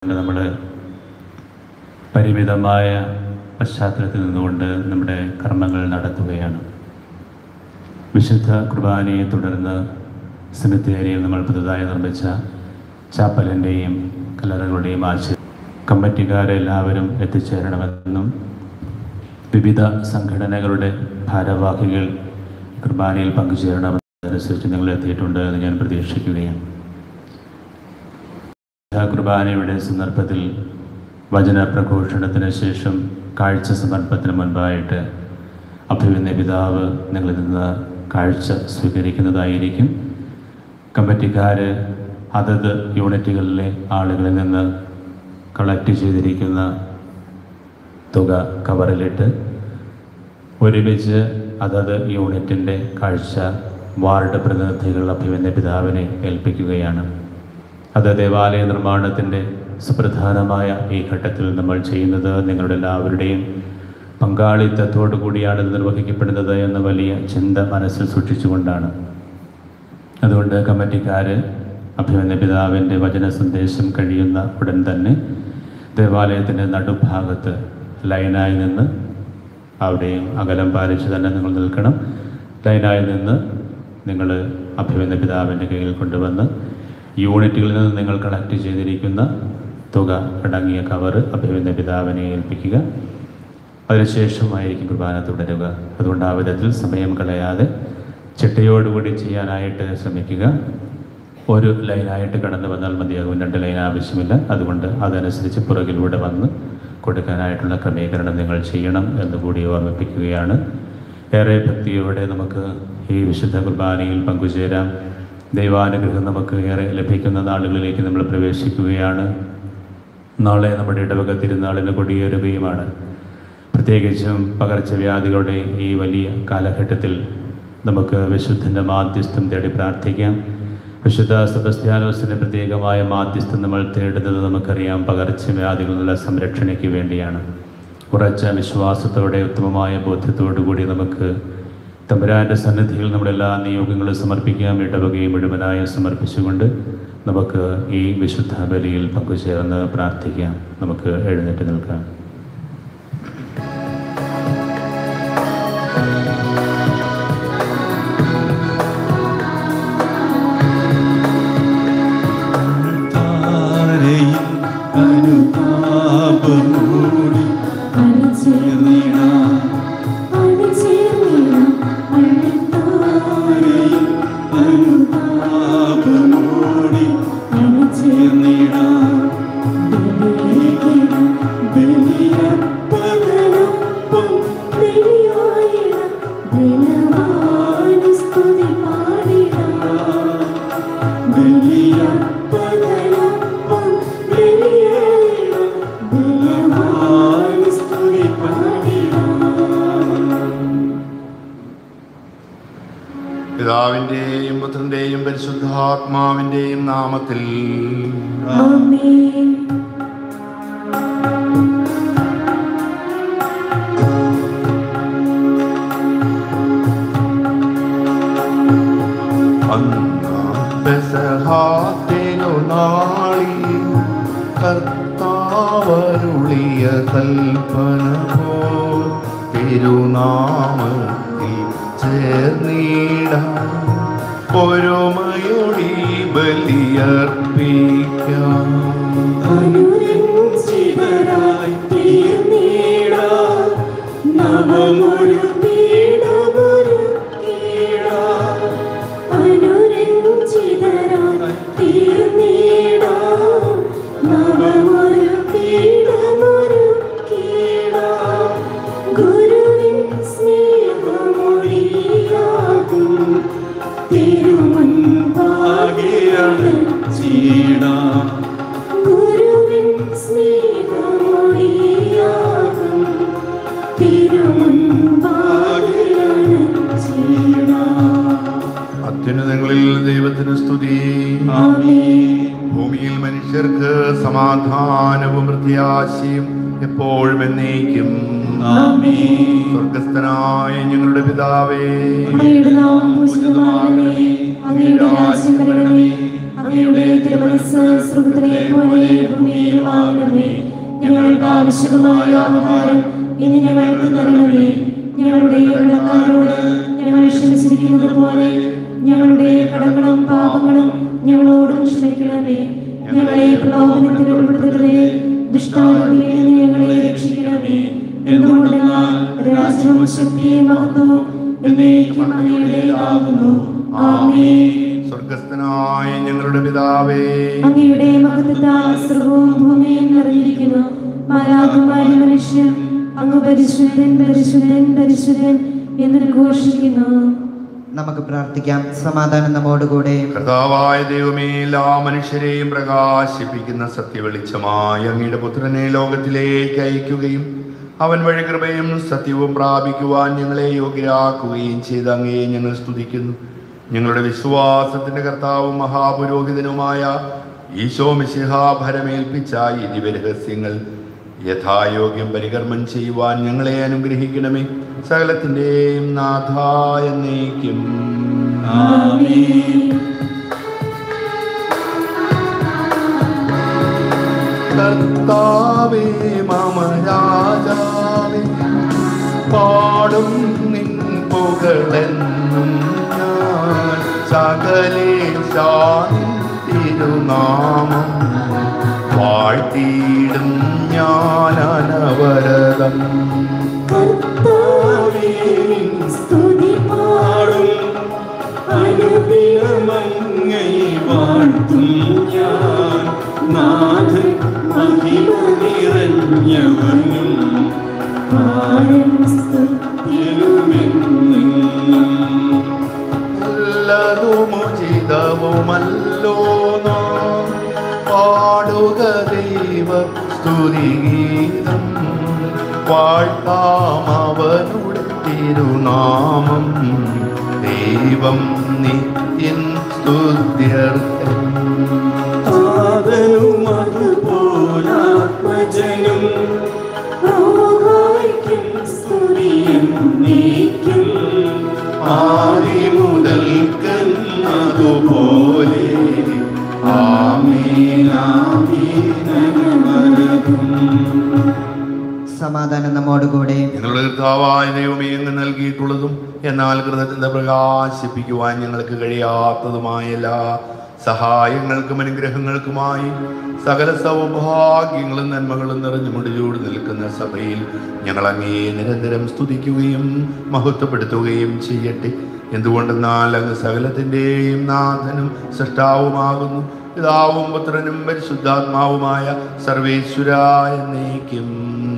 നമ്മൾ പരിമിതമായ പശ്ചാത്തലത്തിൽ നിന്നുകൊണ്ട് നമ്മുടെ കർമ്മങ്ങൾ നടത്തുകയാണ്. വിശുദ്ധ കുർബാനയെ തുടർന്ന് സെമിത്തേരിയിൽ നമ്മൾ പുതുതായി നിർമ്മിച്ച ചാപ്പലിൻ്റെയും കല്ലറകളുടെയും ആശയം കമ്മിറ്റിക്കാരെല്ലാവരും എത്തിച്ചേരണമെന്നും വിവിധ സംഘടനകളുടെ ഭാരവാഹികൾ കുർബാനയിൽ പങ്കുചേരണമെന്നതനുസരിച്ച് നിങ്ങൾ എത്തിയിട്ടുണ്ട് എന്ന് ഞാൻ പ്രതീക്ഷിക്കുകയാണ്. കുർബാനയുടെ സന്ദർഭത്തിൽ വചന പ്രഘോഷണത്തിന് ശേഷം കാഴ്ച സമർപ്പണത്തിന് മുൻപായിട്ട് അഭിമന്യ പിതാവ് നിങ്ങളിൽ നിന്ന് കാഴ്ച സ്വീകരിക്കുന്നതായിരിക്കും. കമ്മിറ്റിക്കാർ അതത് യൂണിറ്റുകളിലെ ആളുകളിൽ നിന്ന് കളക്ട് ചെയ്തിരിക്കുന്ന തുക കവറിലിട്ട് ഒരുമിച്ച് അതത് യൂണിറ്റിൻ്റെ കാഴ്ച വാർഡ് പ്രതിനിധികൾ അഭിമന്യ പിതാവിനെ ഏൽപ്പിക്കുകയാണ്. അത് ദേവാലയ നിർമ്മാണത്തിൻ്റെ സുപ്രധാനമായ ഈ ഘട്ടത്തിൽ നമ്മൾ ചെയ്യുന്നത് നിങ്ങളുടെ എല്ലാവരുടെയും പങ്കാളിത്തത്തോടു കൂടിയാണ് ഇത് നിർവഹിക്കപ്പെടുന്നത് എന്ന വലിയ ചിന്ത മനസ്സിൽ സൂക്ഷിച്ചുകൊണ്ടാണ്. അതുകൊണ്ട് കമ്മിറ്റിക്കാർ അഭിമന്യ പിതാവിൻ്റെ വചന സന്ദേശം കഴിയുന്ന ഉടൻ തന്നെ ദേവാലയത്തിൻ്റെ നടുഭാഗത്ത് ലൈനായി നിന്ന്, അവിടെയും അകലം പാലിച്ച് തന്നെ നിങ്ങൾ നിൽക്കണം, ലൈനായി നിന്ന് നിങ്ങൾ അഭിമന്യ പിതാവിൻ്റെ കയ്യിൽ കൊണ്ടുവന്ന് യൂണിറ്റുകളിൽ നിന്ന് നിങ്ങൾ കളക്ട് ചെയ്തിരിക്കുന്ന തുക അടങ്ങിയ കവറ് അഭിമന്യ പിതാവിനെ ഏൽപ്പിക്കുക. അതിനുശേഷമായിരിക്കും കുർബാന തുടരുക. അതുകൊണ്ട് ആ വിധത്തിൽ സമയം കളയാതെ ചിട്ടയോടുകൂടി ചെയ്യാനായിട്ട് ശ്രമിക്കുക. ഒരു ലൈനായിട്ട് കടന്നു വന്നാൽ മതിയാകും, 2 ലൈൻ ആവശ്യമില്ല. അതുകൊണ്ട് അതനുസരിച്ച് പുറകിലൂടെ വന്ന് കൊടുക്കാനായിട്ടുള്ള ക്രമീകരണം നിങ്ങൾ ചെയ്യണം എന്നുകൂടി ഓർമ്മിപ്പിക്കുകയാണ്. ഏറെ ഭക്തിയോടെ നമുക്ക് ഈ വിശുദ്ധ കുർബാനയിൽ പങ്കുചേരാം. ദൈവാനുഗ്രഹം നമുക്ക് ഏറെ ലഭിക്കുന്ന നാളുകളിലേക്ക് നമ്മൾ പ്രവേശിക്കുകയാണ്. നാളെ നമ്മുടെ ഇടവക തിരുനാളിന് കൊടിയേറുകയുമാണ്. പ്രത്യേകിച്ചും പകർച്ചവ്യാധികളുടെ ഈ വലിയ കാലഘട്ടത്തിൽ നമുക്ക് വിശുദ്ധൻ്റെ മാധ്യസ്ഥം തേടി പ്രാർത്ഥിക്കാം. വിശുദ്ധ സെബസ്ത്യാനോസിൻ്റെ പ്രത്യേകമായ മാധ്യസ്ഥം നമ്മൾ തേടുന്നത് നമുക്കറിയാം, പകർച്ചവ്യാധികളുടെ സംരക്ഷണയ്ക്ക് വേണ്ടിയാണ്. ഉറച്ച വിശ്വാസത്തോടെ ഉത്തമമായ ബോധ്യത്തോടു കൂടി നമുക്ക് തമ്പുരാൻ്റെ സന്നിധിയിൽ നമ്മളെല്ലാ നിയോഗങ്ങളും സമർപ്പിക്കാം. ഇടവകയും മുഴുവനായി സമർപ്പിച്ചുകൊണ്ട് നമുക്ക് ഈ വിശുദ്ധ ബലിയിൽ പങ്കുചേർന്ന് പ്രാർത്ഥിക്കാം. നമുക്ക് എഴുന്നേറ്റ് നിൽക്കാം. പിതാവിന്റെയും പുത്രന്റെയും പരിശുദ്ധാത്മാവിന്റെയും നാമത്തിൽ ആമേൻ. നാളി കർത്താവരുളിയ കൽപ്പന പോൽ തിരുനാമത്തിൽ ചേർന്നിടാം, ഒരുമയൊടി ബലിയർപ്പിക്കാം. അനുരഞ്ജിതരായി തീർന്നിടാം, നവമൊരു പീഠമൊരുക്കിടാം. അനുരഞ്ജിതരായി തീർന്നിടാം, നവമൊരു പീഠമൊരുക്കിടാം. ഗുരുവിൻ സ്നേഹമൊഴിയാകും തിരുമുൻപാകെയണച്ചിടാം. ഗുരുവിൻ സ്നേഹമൊഴിയാകും തിരുമുൻപാകെയണച്ചിടാം. അത്യുന്നതങ്ങളിൽ ദൈവത്തിന് സ്തുതി. ഭൂമിയിൽ മനുഷ്യർക്ക് സമാധാനവും പ്രത്യാശയും എപ്പോഴും എന്നേക്കും. സ്വർഗസ്ഥനായ ഞങ്ങളുടെ പിതാവേ, അങ്ങയുടെ നാമം പൂജിതമാകണമേ. അങ്ങയുടെ രാജ്യം വരണമേ. അങ്ങയുടെ തിരുമനസ്സ് സ്വർഗ്ഗത്തിലെ പോലെ ഭൂമിയിലുമാകണമേ. ഞങ്ങൾക്ക് ആവശ്യമായ ആഹാരം ഇനി ഞങ്ങൾക്ക് തരണമേ. ഞങ്ങളുടെ കടക്കാരോട് ഞങ്ങൾ ക്ഷമിച്ചിരിക്കുന്നത് പോലെ ഞങ്ങളുടെ കടങ്ങളും പാപങ്ങളും ഞങ്ങളോടും ക്ഷമിക്കണമേ. ഞങ്ങളെ പ്രലോഭനത്തിൽ ഉൾപ്പെടുത്തരുതേ, ദുഷ്ടാരൂപിയിൽ നിന്ന് ഞങ്ങളെ രക്ഷിക്കണമേ. എന്തുകൊണ്ടെന്നാൽ രാജ്യവും ശക്തിയും മഹത്വവും എന്നേക്കും അങ്ങയുടേതാകുന്നു. ആമേൻ. സ്വർഗസ്ഥനായ ഞങ്ങളുടെ പിതാവേ, അങ്ങയുടെ മഹത്വത്താൽ സ്വർഗ്ഗവും ഭൂമിയും നിറഞ്ഞിരിക്കുന്നു. മാലാഖമാരും മനുഷ്യരും അങ്ങ് പരിശുദ്ധൻ പരിശുദ്ധൻ പരിശുദ്ധൻ എന്ന് ഘോഷിക്കുന്നു. നമുക്ക് പ്രാർത്ഥിക്കാം. സമാധാനം നമ്മോടുകൂടെ. കർത്താവായ ദൈവമേ, എല്ലാ മനുഷ്യരെയും പ്രകാശിപ്പിക്കുന്ന സത്യവെളിച്ചമായ അങ്ങയുടെ പുത്രനെ ലോകത്തിലേക്ക് അയക്കുകയും അവൻ വഴി കൃപയും സത്യവും പ്രാപിക്കുവാൻ ഞങ്ങളെ യോഗ്യരാക്കുകയും ചെയ്ത അങ്ങയെ ഞങ്ങൾ സ്തുതിക്കുന്നു. ഞങ്ങളുടെ വിശ്വാസത്തിന്റെ കർത്താവും മഹാപുരോഹിതനുമായ ഈശോ മിശിഹാ ഭരമേൽപ്പിച്ച ഈ ദിവ്യരഹസ്യങ്ങൾ യഥായോഗ്യം പരികർമ്മം ചെയ്യുവാൻ ഞങ്ങളെ അനുഗ്രഹിക്കണമേ. സകലത്തിന്റെയും നാഥായ എന്നേക്കും. കർത്താവേ മമ രാജാവേ, പാടും നിൻ പുകഴെന്നും ഞാൻ. സകലേശാനിൻ തിരുനാമം വാഴ്ത്തിയിടും ഞാൻ അനവരതം. കർത്താവേ സ്തുതി പാടും, അനുദിനമങ്ങയെ വാഴ്ത്തും ഞാൻ. നാഥൻ മഹിമ നിറഞ്ഞവനും പാടും സ്തുതിയുമെന്നും. നല്ലതുമുചിതവുമല്ലോ നാം പാടുക ദൈവ സ്തുതിഗീതം. വാഴ്ത്താം അവനുടെ തിരുനാമം. ദൈവം നിത്യൻ സ്തുത്യർഹൻ. ആത്മജനും സ്തുതിയും ആദിമുതൽക്കന്നതുപോലെ ആമേൻ ആമേൻ. സമാധാനം നമ്മോടുകൂടെ. ഞങ്ങളുടെ കർത്താവായ ദൈവമേ, അങ്ങ് നൽകിയിട്ടുള്ളതും എന്നാൽ കൃതജ്ഞത പ്രകാശിപ്പിക്കുവാൻ ഞങ്ങൾക്ക് കഴിയാത്തതുമായ എല്ലാ സഹായങ്ങൾക്കും അനുഗ്രഹങ്ങൾക്കുമായി സകല സൗഭാഗ്യങ്ങളും നന്മകളും നിറഞ്ഞു മുടിചൂടി നിൽക്കുന്ന സഭയിൽ ഞങ്ങൾ അങ്ങേ നിരന്തരം സ്തുതിക്കുകയും മഹത്വപ്പെടുത്തുകയും ചെയ്യട്ടെ. എന്തുകൊണ്ടെന്നാൽ അങ്ങ് സകലത്തിൻ്റെയും നാഥനും സൃഷ്ടാവുമാകുന്നു. പിതാവും പുത്രനും പരിശുദ്ധാത്മാവുമായ സർവേശ്വരായ എന്നേക്കും.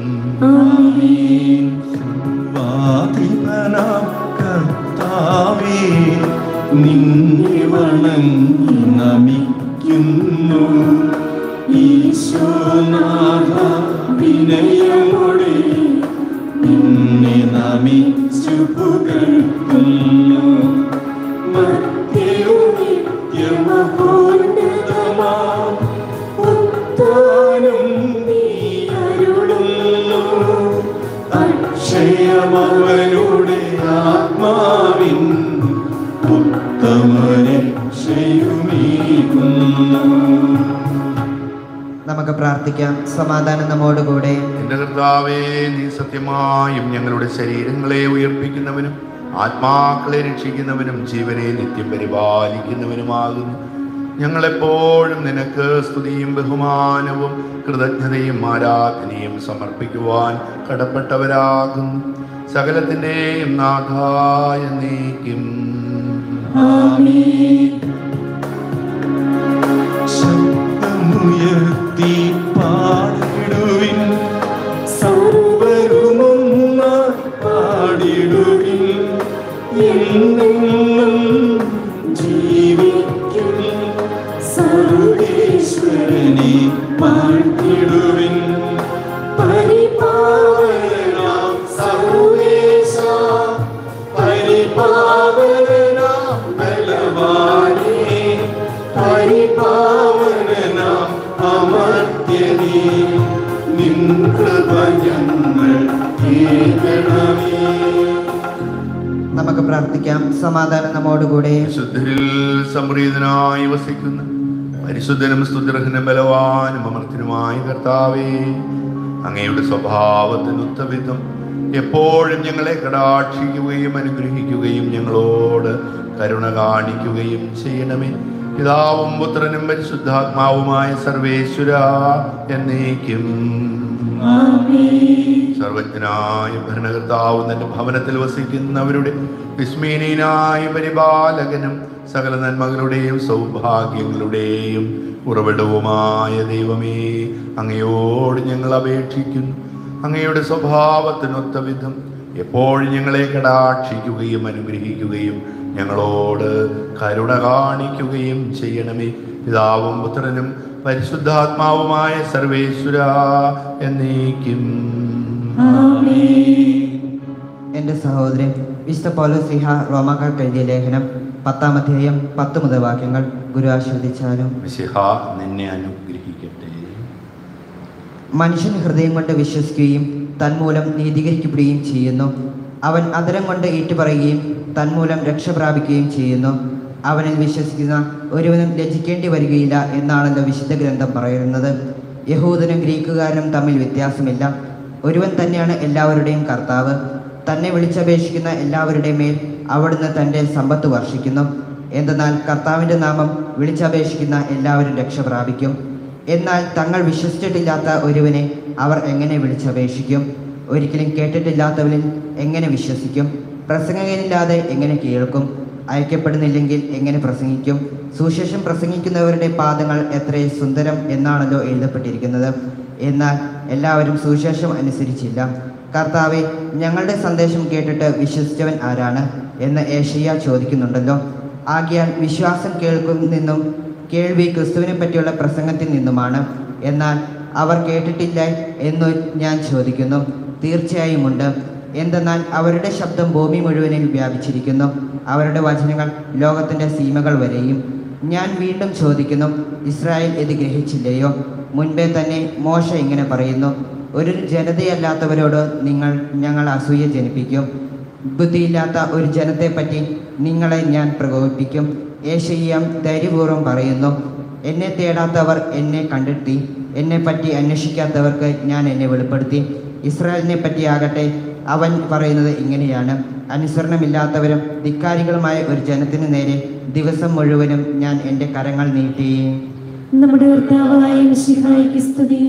സർവാധിപനാം കർത്താവേ, നിന്നെ വണങ്ങി നമിക്കുന്നു. ഈശോനാഥ വിനയമോടെ നിന്നെ നമിച്ചു പുകഴ്ത്തുന്നു. മധ്യവും നിത്യമഹോന്നതമാം ഉത്ഥാനം നീ അരുളുന്നു. അക്ഷയമവനുടെ ആത്മാവിൻ ഉത്തമരക്ഷയുമേകുന്നു. നമുക്ക് പ്രാർത്ഥിക്കാം. സമാധാനം നമ്മോടുകൂടെ. എന്റെ കർത്താവേ, നീ സത്യമായും ഞങ്ങളുടെ ശരീരങ്ങളെ ഉയർപ്പിക്കുന്നവനും ആത്മാക്കളെ രക്ഷിക്കുന്നവനും ജീവനെ നിത്യം പരിപാലിക്കുന്നവനുമാകുന്നു. ഞങ്ങളെപ്പോഴും നിനക്ക് സ്തുതിയും ബഹുമാനവും കൃതജ്ഞതയും ആരാധനയും സമർപ്പിക്കുവാൻ കടപ്പെട്ടവരാകുന്നു. സകലത്തിൻ്റെയും നാഥായ എന്നേക്കും. ശബ്ദമുയർത്തി പാടിടുവിൻ, സർവരുമൊന്നായി പാടിടുവിൻ. എന്നെന്നും ജീവിക്കും സർവേശ്വരനെ പാടിടുവിൻ. പരിപാവനാം സർവേശ, പരിപാവനാം ബലവാനേ, പരിപാവനാം അമർത്യനേ, നിൻ കൃപ ഞങ്ങൾ കേൾക്കണമേ. നമുക്ക് പ്രാർത്ഥിക്കാം. സമാധാനം നമ്മോടുകൂടെ. വിശുദ്ധരിൽ സംപ്രീതനായി വസിക്കുന്ന പരിശുദ്ധനും സ്തുതിർഹനും ബലവാനും അമർത്തിനുമായ കർത്താവേ, അങ്ങയുടെ സ്വഭാവത്തിനൊത്ത വിധം എപ്പോഴും ഞങ്ങളെ കടാക്ഷിക്കുകയും അനുഗ്രഹിക്കുകയും ഞങ്ങളോട് കരുണ കാണിക്കുകയും ചെയ്യണമേ. പിതാവും പുത്രനും പരിശുദ്ധാത്മാവുമായ സർവേശ്വര എന്നേക്കും. സർവജ്ഞനായ ഭരണകർത്താവ് തന്റെ ഭവനത്തിൽ വസിക്കുന്നവരുടെ വിസ്മീനീനായ പരിപാലകനും സകല നന്മകളുടെയും സൗഭാഗ്യങ്ങളുടെയും ഉറവിടവുമായ ദൈവമേ, അങ്ങയോട് ഞങ്ങൾ അപേക്ഷിക്കുന്നു. അങ്ങയുടെ സ്വഭാവത്തിനൊത്ത വിധം എപ്പോഴും ഞങ്ങളെ കടാക്ഷിക്കുകയും അനുഗ്രഹിക്കുകയും ഞങ്ങളോട് കരുണ കാണിക്കുകയും ചെയ്യണമേ. പിതാവും പുത്രനും പരിശുദ്ധാത്മാവുമായ സർവേശ്വര എന്നേക്കും. എൻ്റെ സഹോദരൻ വിശുദ്ധ പൗലോസ് റോമാക്കാർക്ക് എഴുതിയ ലേഖനം 10-ാം അധ്യായം 10 മുതൽ വാക്യങ്ങൾ ഗുരു ആശീർവദിച്ചാലും. നിന്നെ അനുഗ്രഹിക്കട്ടെ. മനുഷ്യൻ ഹൃദയം കൊണ്ട് വിശ്വസിക്കുകയും തന്മൂലം നീതീകരിക്കപ്പെടുകയും ചെയ്യുന്നു. അവൻ അധരം കൊണ്ട് ഏറ്റുപറയുകയും തന്മൂലം രക്ഷ പ്രാപിക്കുകയും ചെയ്യുന്നു. അവനിൽ വിശ്വസിക്കുന്ന ഒരുവനും ലജ്ജിക്കേണ്ടി വരികയില്ല എന്നാണല്ലോ വിശുദ്ധ ഗ്രന്ഥം പറയുന്നത്. യഹൂദനും ഗ്രീക്കുകാരനും തമ്മിൽ വ്യത്യാസമില്ല. ഒരുവൻ തന്നെയാണ് എല്ലാവരുടെയും കർത്താവ്. തന്നെ വിളിച്ചപേക്ഷിക്കുന്ന എല്ലാവരുടെയും മേൽ അവിടുന്ന് തൻ്റെ സമ്പത്ത് വർഷിക്കുന്നു. എന്തെന്നാൽ കർത്താവിൻ്റെ നാമം വിളിച്ചപേക്ഷിക്കുന്ന എല്ലാവരും രക്ഷ പ്രാപിക്കും. എന്നാൽ തങ്ങൾ വിശ്വസിച്ചിട്ടില്ലാത്ത ഒരുവനെ അവർ എങ്ങനെ വിളിച്ചപേക്ഷിക്കും? ഒരിക്കലും കേട്ടിട്ടില്ലാത്തവനിൽ എങ്ങനെ വിശ്വസിക്കും? പ്രസംഗകനില്ലാതെ എങ്ങനെ കേൾക്കും? അയക്കപ്പെടുന്നില്ലെങ്കിൽ എങ്ങനെ പ്രസംഗിക്കും? സുശേഷം പ്രസംഗിക്കുന്നവരുടെ പാദങ്ങൾ എത്ര സുന്ദരം എന്നാണല്ലോ എഴുതപ്പെട്ടിരിക്കുന്നത്. എന്നാൽ എല്ലാവരും സുശേഷം അനുസരിച്ചില്ല. കർത്താവെ, ഞങ്ങളുടെ സന്ദേശം കേട്ടിട്ട് വിശ്വസിച്ചവൻ ആരാണ് എന്ന് ഏശയ്യ ചോദിക്കുന്നുണ്ടല്ലോ. ആകയാൽ വിശ്വാസം നിന്നും കേൾവി ക്രിസ്തുവിനെ പറ്റിയുള്ള പ്രസംഗത്തിൽ നിന്നുമാണ്. എന്നാൽ അവർ കേട്ടിട്ടില്ല എന്നു ഞാൻ ചോദിക്കുന്നു. തീർച്ചയായും ഉണ്ട്. എന്തെന്നാൽ അവരുടെ ശബ്ദം ഭൂമി മുഴുവനിൽ വ്യാപിച്ചിരിക്കുന്നു, അവരുടെ വചനങ്ങൾ ലോകത്തിൻ്റെ സീമകൾ വരെയും. ഞാൻ വീണ്ടും ചോദിക്കുന്നു, ഇസ്രായേൽ ഇത് ഗ്രഹിച്ചില്ലയോ? മുൻപേ തന്നെ മോശ ഇങ്ങനെ പറയുന്നു, ഒരു ജനതയല്ലാത്തവരോട് ഞങ്ങൾ അസൂയ ജനിപ്പിക്കും. ബുദ്ധിയില്ലാത്ത ഒരു ജനത്തെപ്പറ്റി നിങ്ങളെ ഞാൻ പ്രകോപിപ്പിക്കും. ഏശയ്യാം ധൈര്യപൂർവ്വം പറയുന്നു, എന്നെ തേടാത്തവർ എന്നെ കണ്ടെത്തി, എന്നെപ്പറ്റി അന്വേഷിക്കാത്തവർക്ക് ഞാൻ എന്നെ വെളിപ്പെടുത്തി. ഇസ്രായേലിനെ പറ്റിയാകട്ടെ അവൻ പറയുന്നത് ഇങ്ങനെയാണ്, അനുസരണമില്ലാത്തവരും ധിക്കാരികളുമായ ഒരു ജനത്തിനു നേരെ ദിവസം മുഴുവനും ഞാൻ എൻ്റെ കരങ്ങൾ നീട്ടി. നമ്മുടെ കർത്താവായ മിശിഹായ്ക്ക് സ്തുതി.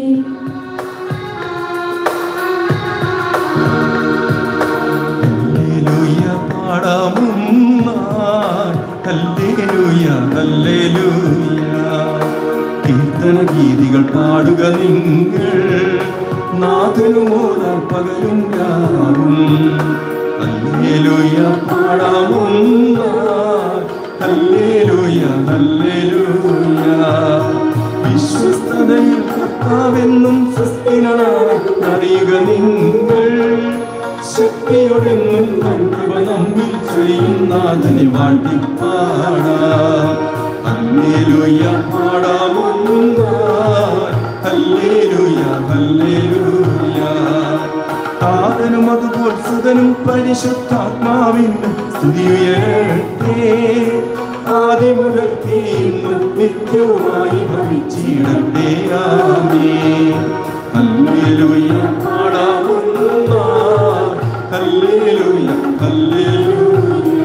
ഹല്ലേലൂയ പാടാമുന്നാൾ, ഹല്ലേലൂയ ഹല്ലേലൂയ. കീർത്തന ഗീതികൾ പാടുക നിങ്ങൾ, നാഥനുമോദ പകലും രാവും. ഹല്ലേലൂയ പാടാമുന്നാൾ, ഹല്ലേലൂയ ഹല്ലേലൂയ. വിശ്വസ്തതയിൽ കർത്താവെന്നും സ്വസ്ഥനായി അറിയുക നിങ്ങൾ, ശക്തിയോടെന്നും കൃപ നമ്മിൽ ചെയ്യുന്നാഥനെ വാഴ്ത്തിപ്പാടാം. ഹല്ലേലൂയ പാടാമുന്നാൾ, ഹല്ലേലൂയ ഹല്ലേലൂയ. താതനും അതുപോൽ സുതനും പരിശുദ്ധാത്മാവിനും സ്തുതിയുയരട്ടെ, ആദ്യം മുതൽക്കേ ഇന്നും നിത്യവുമായി ഭവിച്ചിടട്ടെ. ആമേൻ. ഹല്ലേലൂയ പാടാമുന്നാൾ, ഹല്ലേലൂയ ഹല്ലേലൂയ.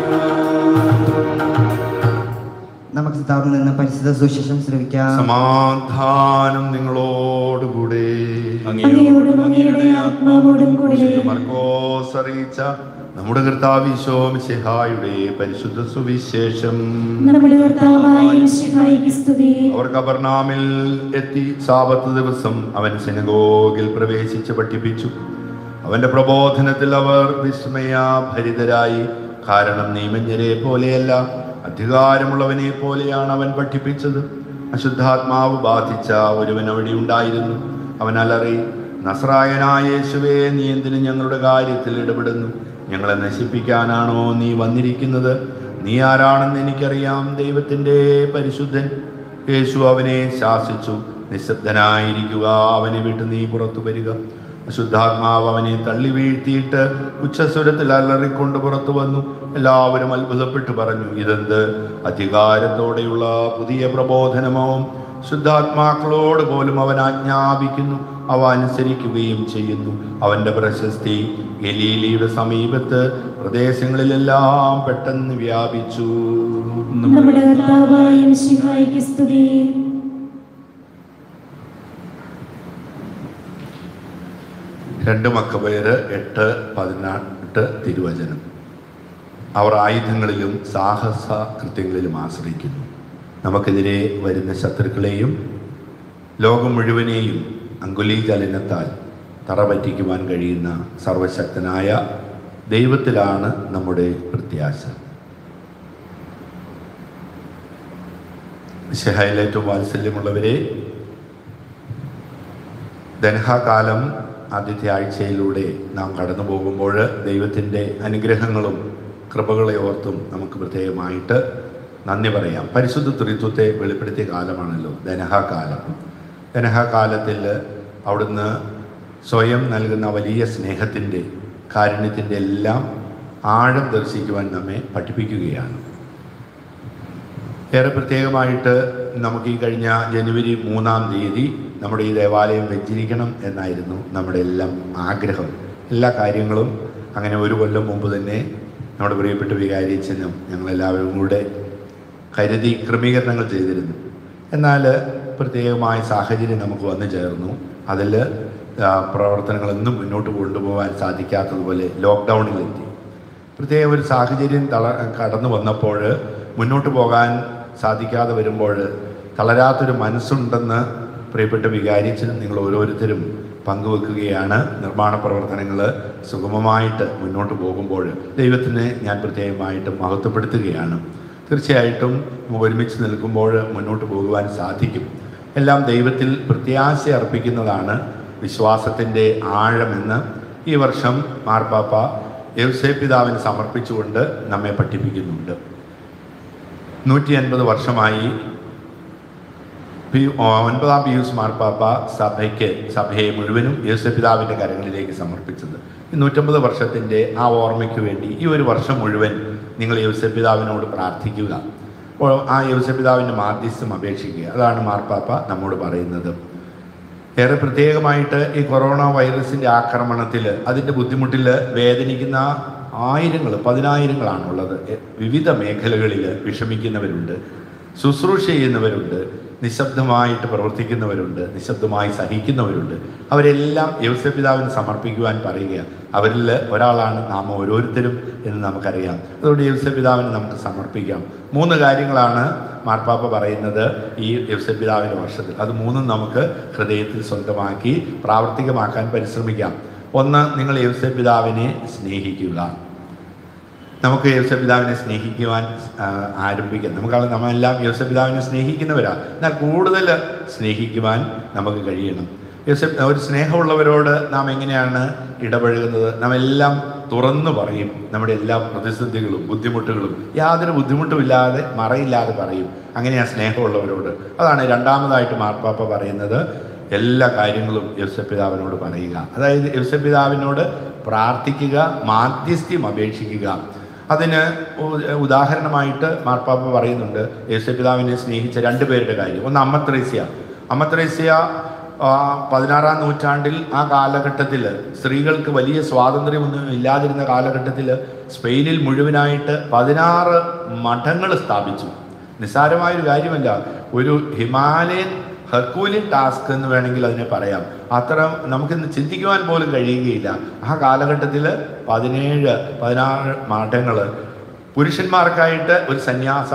നമുക്ക് താഴ്ന്നു നിന്ന് പരിശുദ്ധ സുവിശേഷം ശ്രവിക്കാം. സമാധാനം നിങ്ങളോടുകൂടെ. അങ്ങയോടും അങ്ങയുടെ ആത്മാവോടും കൂടെ. മർക്കോസ് അറിയിച്ച നമ്മുടെ കർത്താവ് ഈശോ മിശിഹായുടെ പരിശുദ്ധ സുവിശേഷം. നമ്മുടെ കർത്താവായ മിശിഹായ്ക്ക് സ്തുതി. അവർ കബർനാമിൽ എത്തി സാബത്ത് ദിവസം അവൻ സിനഗോഗിൽ പ്രവേശിച്ച് പഠിപ്പിച്ചു. അവന്റെ പ്രബോധനത്തിൽ അവർ വിസ്മയഭരിതരായി. കാരണം നിയമജ്ഞരെ പോലെയല്ല, അധികാരമുള്ളവനെ പോലെയാണ് അവൻ പഠിപ്പിച്ചത്. അശുദ്ധാത്മാവ് ബാധിച്ച ഒരുവൻ അവിടെ ഉണ്ടായിരുന്നു. അവൻ അലറി, നസ്രായനായ യേശുവേ, നീ എന്തിന് ഞങ്ങളുടെ കാര്യത്തിൽ ഇടപെടുന്നു? ഞങ്ങളെ നശിപ്പിക്കാനാണോ നീ വന്നിരിക്കുന്നത്? നീ ആരാണെന്ന് എനിക്കറിയാം, ദൈവത്തിൻ്റെ പരിശുദ്ധൻ. യേശു അവനെ ശാസിച്ചു, നിശബ്ദനായിരിക്കുക, അവനെ വിട്ട് നീ പുറത്തു വരിക. അശുദ്ധാത്മാവ് അവനെ തള്ളി വീഴ്ത്തിയിട്ട് ഉച്ചസ്വരത്തിൽ അലറിക്കൊണ്ട് പുറത്തു വന്നു. എല്ലാവരും അത്ഭുതപ്പെട്ടു പറഞ്ഞു, ഇതെന്ത് അധികാരത്തോടെയുള്ള പുതിയ പ്രബോധനമോ! ശുദ്ധാത്മാക്കളോട് പോലും അവൻ ആജ്ഞാപിക്കുന്നു, അവ അനുസരിക്കുകയും ചെയ്യുന്നു. അവൻ്റെ പ്രശസ്തി ഗലീലയുടെ സമീപത്ത് പ്രദേശങ്ങളിലെല്ലാം പെട്ടെന്ന് വ്യാപിച്ചു. നമ്മുടെ കർത്താവായ മിശിഹായ്ക്ക് സ്തുതി. 2 മക്കബയർ 8:18 തിരുവചനം. അവർ ആയുധങ്ങളിലും സാഹസ കൃത്യങ്ങളിലും ആശ്രയിക്കുന്നു. നമുക്കെതിരെ വരുന്ന ശത്രുക്കളെയും ലോകം മുഴുവനെയും അങ്കുലീചലനത്താൽ തറപറ്റിക്കുവാൻ കഴിയുന്ന സർവശക്തനായ ദൈവത്തിലാണ് നമ്മുടെ പ്രത്യാശ. മിശിഹായിൽ ഏറ്റവും വാത്സല്യമുള്ളവരെ, ദൻഹാകാലം ആദ്യത്തെ ആഴ്ചയിലൂടെ നാം കടന്നു പോകുമ്പോൾ ദൈവത്തിൻ്റെ അനുഗ്രഹങ്ങളും കൃപകളെ ഓർത്തും നമുക്ക് പ്രത്യേകമായിട്ട് നന്ദി പറയാം. പരിശുദ്ധ ത്രിത്വത്തെ വെളിപ്പെടുത്തിയ കാലമാണല്ലോ ദനഹാകാലം. ദനഹാകാലത്തിൽ അവിടുന്ന് സ്വയം നൽകുന്ന വലിയ സ്നേഹത്തിൻ്റെ, കാരുണ്യത്തിൻ്റെ എല്ലാം ആഴം ദർശിക്കുവാൻ നമ്മെ പഠിപ്പിക്കുകയാണ്. ഏറെ പ്രത്യേകമായിട്ട് നമുക്ക് ഈ കഴിഞ്ഞ ജനുവരി 3-ാം തീയതി നമ്മുടെ ഈ ദേവാലയം വെച്ചിരിക്കണം എന്നായിരുന്നു നമ്മുടെ എല്ലാം ആഗ്രഹം. എല്ലാ കാര്യങ്ങളും അങ്ങനെ 1 കൊല്ലം മുമ്പ് തന്നെ നമ്മുടെ പ്രിയപ്പെട്ട വികാരിയച്ഛനും ഞങ്ങളെല്ലാവരും കൂടെ കരുതി ക്രമീകരണങ്ങൾ ചെയ്തിരുന്നു. എന്നാൽ പ്രത്യേകമായ സാഹചര്യം നമുക്ക് വന്നു ചേർന്നു. അതിൽ പ്രവർത്തനങ്ങളൊന്നും മുന്നോട്ട് കൊണ്ടുപോകാൻ സാധിക്കാത്തതുപോലെ ലോക്ക്ഡൗണിലെത്തി. പ്രത്യേക ഒരു സാഹചര്യം കടന്നു വന്നപ്പോൾ മുന്നോട്ട് പോകാൻ സാധിക്കാതെ വരുമ്പോൾ തളരാത്തൊരു മനസ്സുണ്ടെന്ന് പ്രിയപ്പെട്ട വികാരിയച്ഛനും നിങ്ങൾ ഓരോരുത്തരും പങ്കുവെക്കുകയാണ്. നിർമ്മാണ പ്രവർത്തനങ്ങൾ സുഗമമായിട്ട് മുന്നോട്ട് പോകുമ്പോൾ ദൈവത്തിനെ ഞാൻ പ്രത്യേകമായിട്ട് മഹത്വപ്പെടുത്തുകയാണ്. തീർച്ചയായിട്ടും ഒരുമിച്ച് നിൽക്കുമ്പോൾ മുന്നോട്ട് പോകുവാൻ സാധിക്കും. എല്ലാം ദൈവത്തിൽ പ്രത്യാശ അർപ്പിക്കുന്നതാണ് വിശ്വാസത്തിൻ്റെ ആഴമെന്ന് ഈ വർഷം മാർപ്പാപ്പ യൗസേപ്പ് പിതാവിന് സമർപ്പിച്ചുകൊണ്ട് നമ്മെ പഠിപ്പിക്കുന്നുണ്ട്. 150 വർഷമായി 9-ാം പിയൂസ് മാർപ്പാപ്പ സഭയെ മുഴുവനും യൗസേപ്പ് പിതാവിൻ്റെ കരങ്ങളിലേക്ക് സമർപ്പിച്ചത്. ഈ 150 വർഷത്തിൻ്റെ ആ ഓർമ്മയ്ക്ക് വേണ്ടി ഈ ഒരു വർഷം മുഴുവൻ നിങ്ങൾ യൗസേപ്പ് പിതാവിനോട് പ്രാർത്ഥിക്കുക, ആ യൗസേപ്പ് പിതാവിൻ്റെ മാധ്യസ്ഥം അപേക്ഷിക്കുക. അതാണ് മാർപ്പാപ്പ നമ്മോട് പറയുന്നത്. ഏറെ പ്രത്യേകമായിട്ട് ഈ കൊറോണ വൈറസിൻ്റെ ആക്രമണത്തിൽ അതിൻ്റെ ബുദ്ധിമുട്ടിൽ വേദനിക്കുന്ന ആയിരങ്ങൾ, 10,000-ങ്ങളാണുള്ളത്. വിവിധ മേഖലകളിൽ വിഷമിക്കുന്നവരുണ്ട്, ശുശ്രൂഷ ചെയ്യുന്നവരുണ്ട്, നിശബ്ദമായിട്ട് പ്രവർത്തിക്കുന്നവരുണ്ട്, നിശബ്ദമായി സഹിക്കുന്നവരുണ്ട്. അവരെല്ലാം യൗസേപ്പ് പിതാവിന് സമർപ്പിക്കുവാൻ പറയുക. അവരിൽ ഒരാളാണ് നാം ഓരോരുത്തരും എന്ന് നമുക്കറിയാം. അതുകൊണ്ട് യൗസേപ്പ് പിതാവിന് നമുക്ക് സമർപ്പിക്കാം. 3 കാര്യങ്ങളാണ് മാർപ്പാപ്പ പറയുന്നത് ഈ യൗസേപ്പ് പിതാവിൻ്റെ വർഷത്തിൽ. അത് 3ഉം നമുക്ക് ഹൃദയത്തിൽ സ്വന്തമാക്കി പ്രാവർത്തികമാക്കാൻ പരിശ്രമിക്കാം. 1, നിങ്ങൾ യൗസേപ്പ് പിതാവിനെ സ്നേഹിക്കുക. നമുക്ക് യൗസേപ്പ് പിതാവിനെ സ്നേഹിക്കുവാൻ ആരംഭിക്കാം. നമ്മളെല്ലാം യൗസേപ്പ് പിതാവിനെ സ്നേഹിക്കുന്നവരാണ്. എന്നാൽ കൂടുതൽ സ്നേഹിക്കുവാൻ നമുക്ക് കഴിയണം. ഒരു സ്നേഹമുള്ളവരോട് നാം എങ്ങനെയാണ് ഇടപഴകുന്നത്? നാം എല്ലാം തുറന്നു പറയും. നമ്മുടെ എല്ലാ പ്രതിസന്ധികളും ബുദ്ധിമുട്ടുകളും യാതൊരു ബുദ്ധിമുട്ടുമില്ലാതെ മറയില്ലാതെ പറയും. അങ്ങനെയാണ് സ്നേഹമുള്ളവരോട്. അതാണ് രണ്ടാമതായിട്ട് മാർപ്പാപ്പ പറയുന്നത്. എല്ലാ കാര്യങ്ങളും യൗസേപ്പ് പിതാവിനോട് പറയുക. അതായത് യൗസേപ്പ് പിതാവിനോട് പ്രാർത്ഥിക്കുക, മാധ്യസ്ഥ്യം അപേക്ഷിക്കുക. അതിന് ഉദാഹരണമായിട്ട് മാർപ്പാപ്പ പറയുന്നുണ്ട് യൗസേപ്പ് പിതാവിനെ സ്നേഹിച്ച 2 പേരുടെ കാര്യം. ഒന്ന് അമ്മ ത്രേസ്യ 16-ാം നൂറ്റാണ്ടിൽ ആ കാലഘട്ടത്തിൽ സ്ത്രീകൾക്ക് വലിയ സ്വാതന്ത്ര്യമൊന്നും ഇല്ലാതിരുന്ന കാലഘട്ടത്തിൽ സ്പെയിനിൽ മുഴുവനായിട്ട് 16 മഠങ്ങൾ സ്ഥാപിച്ചു. നിസ്സാരമായൊരു കാര്യമല്ല. ഒരു ഹിമാലയൻ ഹെർക്കൂലിയൻ ടാസ്ക് എന്ന് വേണമെങ്കിൽ അതിനെ പറയാം. അത്ര നമുക്കിന്ന് ചിന്തിക്കുവാൻ പോലും കഴിയുകയില്ല. ആ കാലഘട്ടത്തിൽ 17-16 മഠങ്ങൾ പുരുഷന്മാർക്കായിട്ട് ഒരു സന്യാസ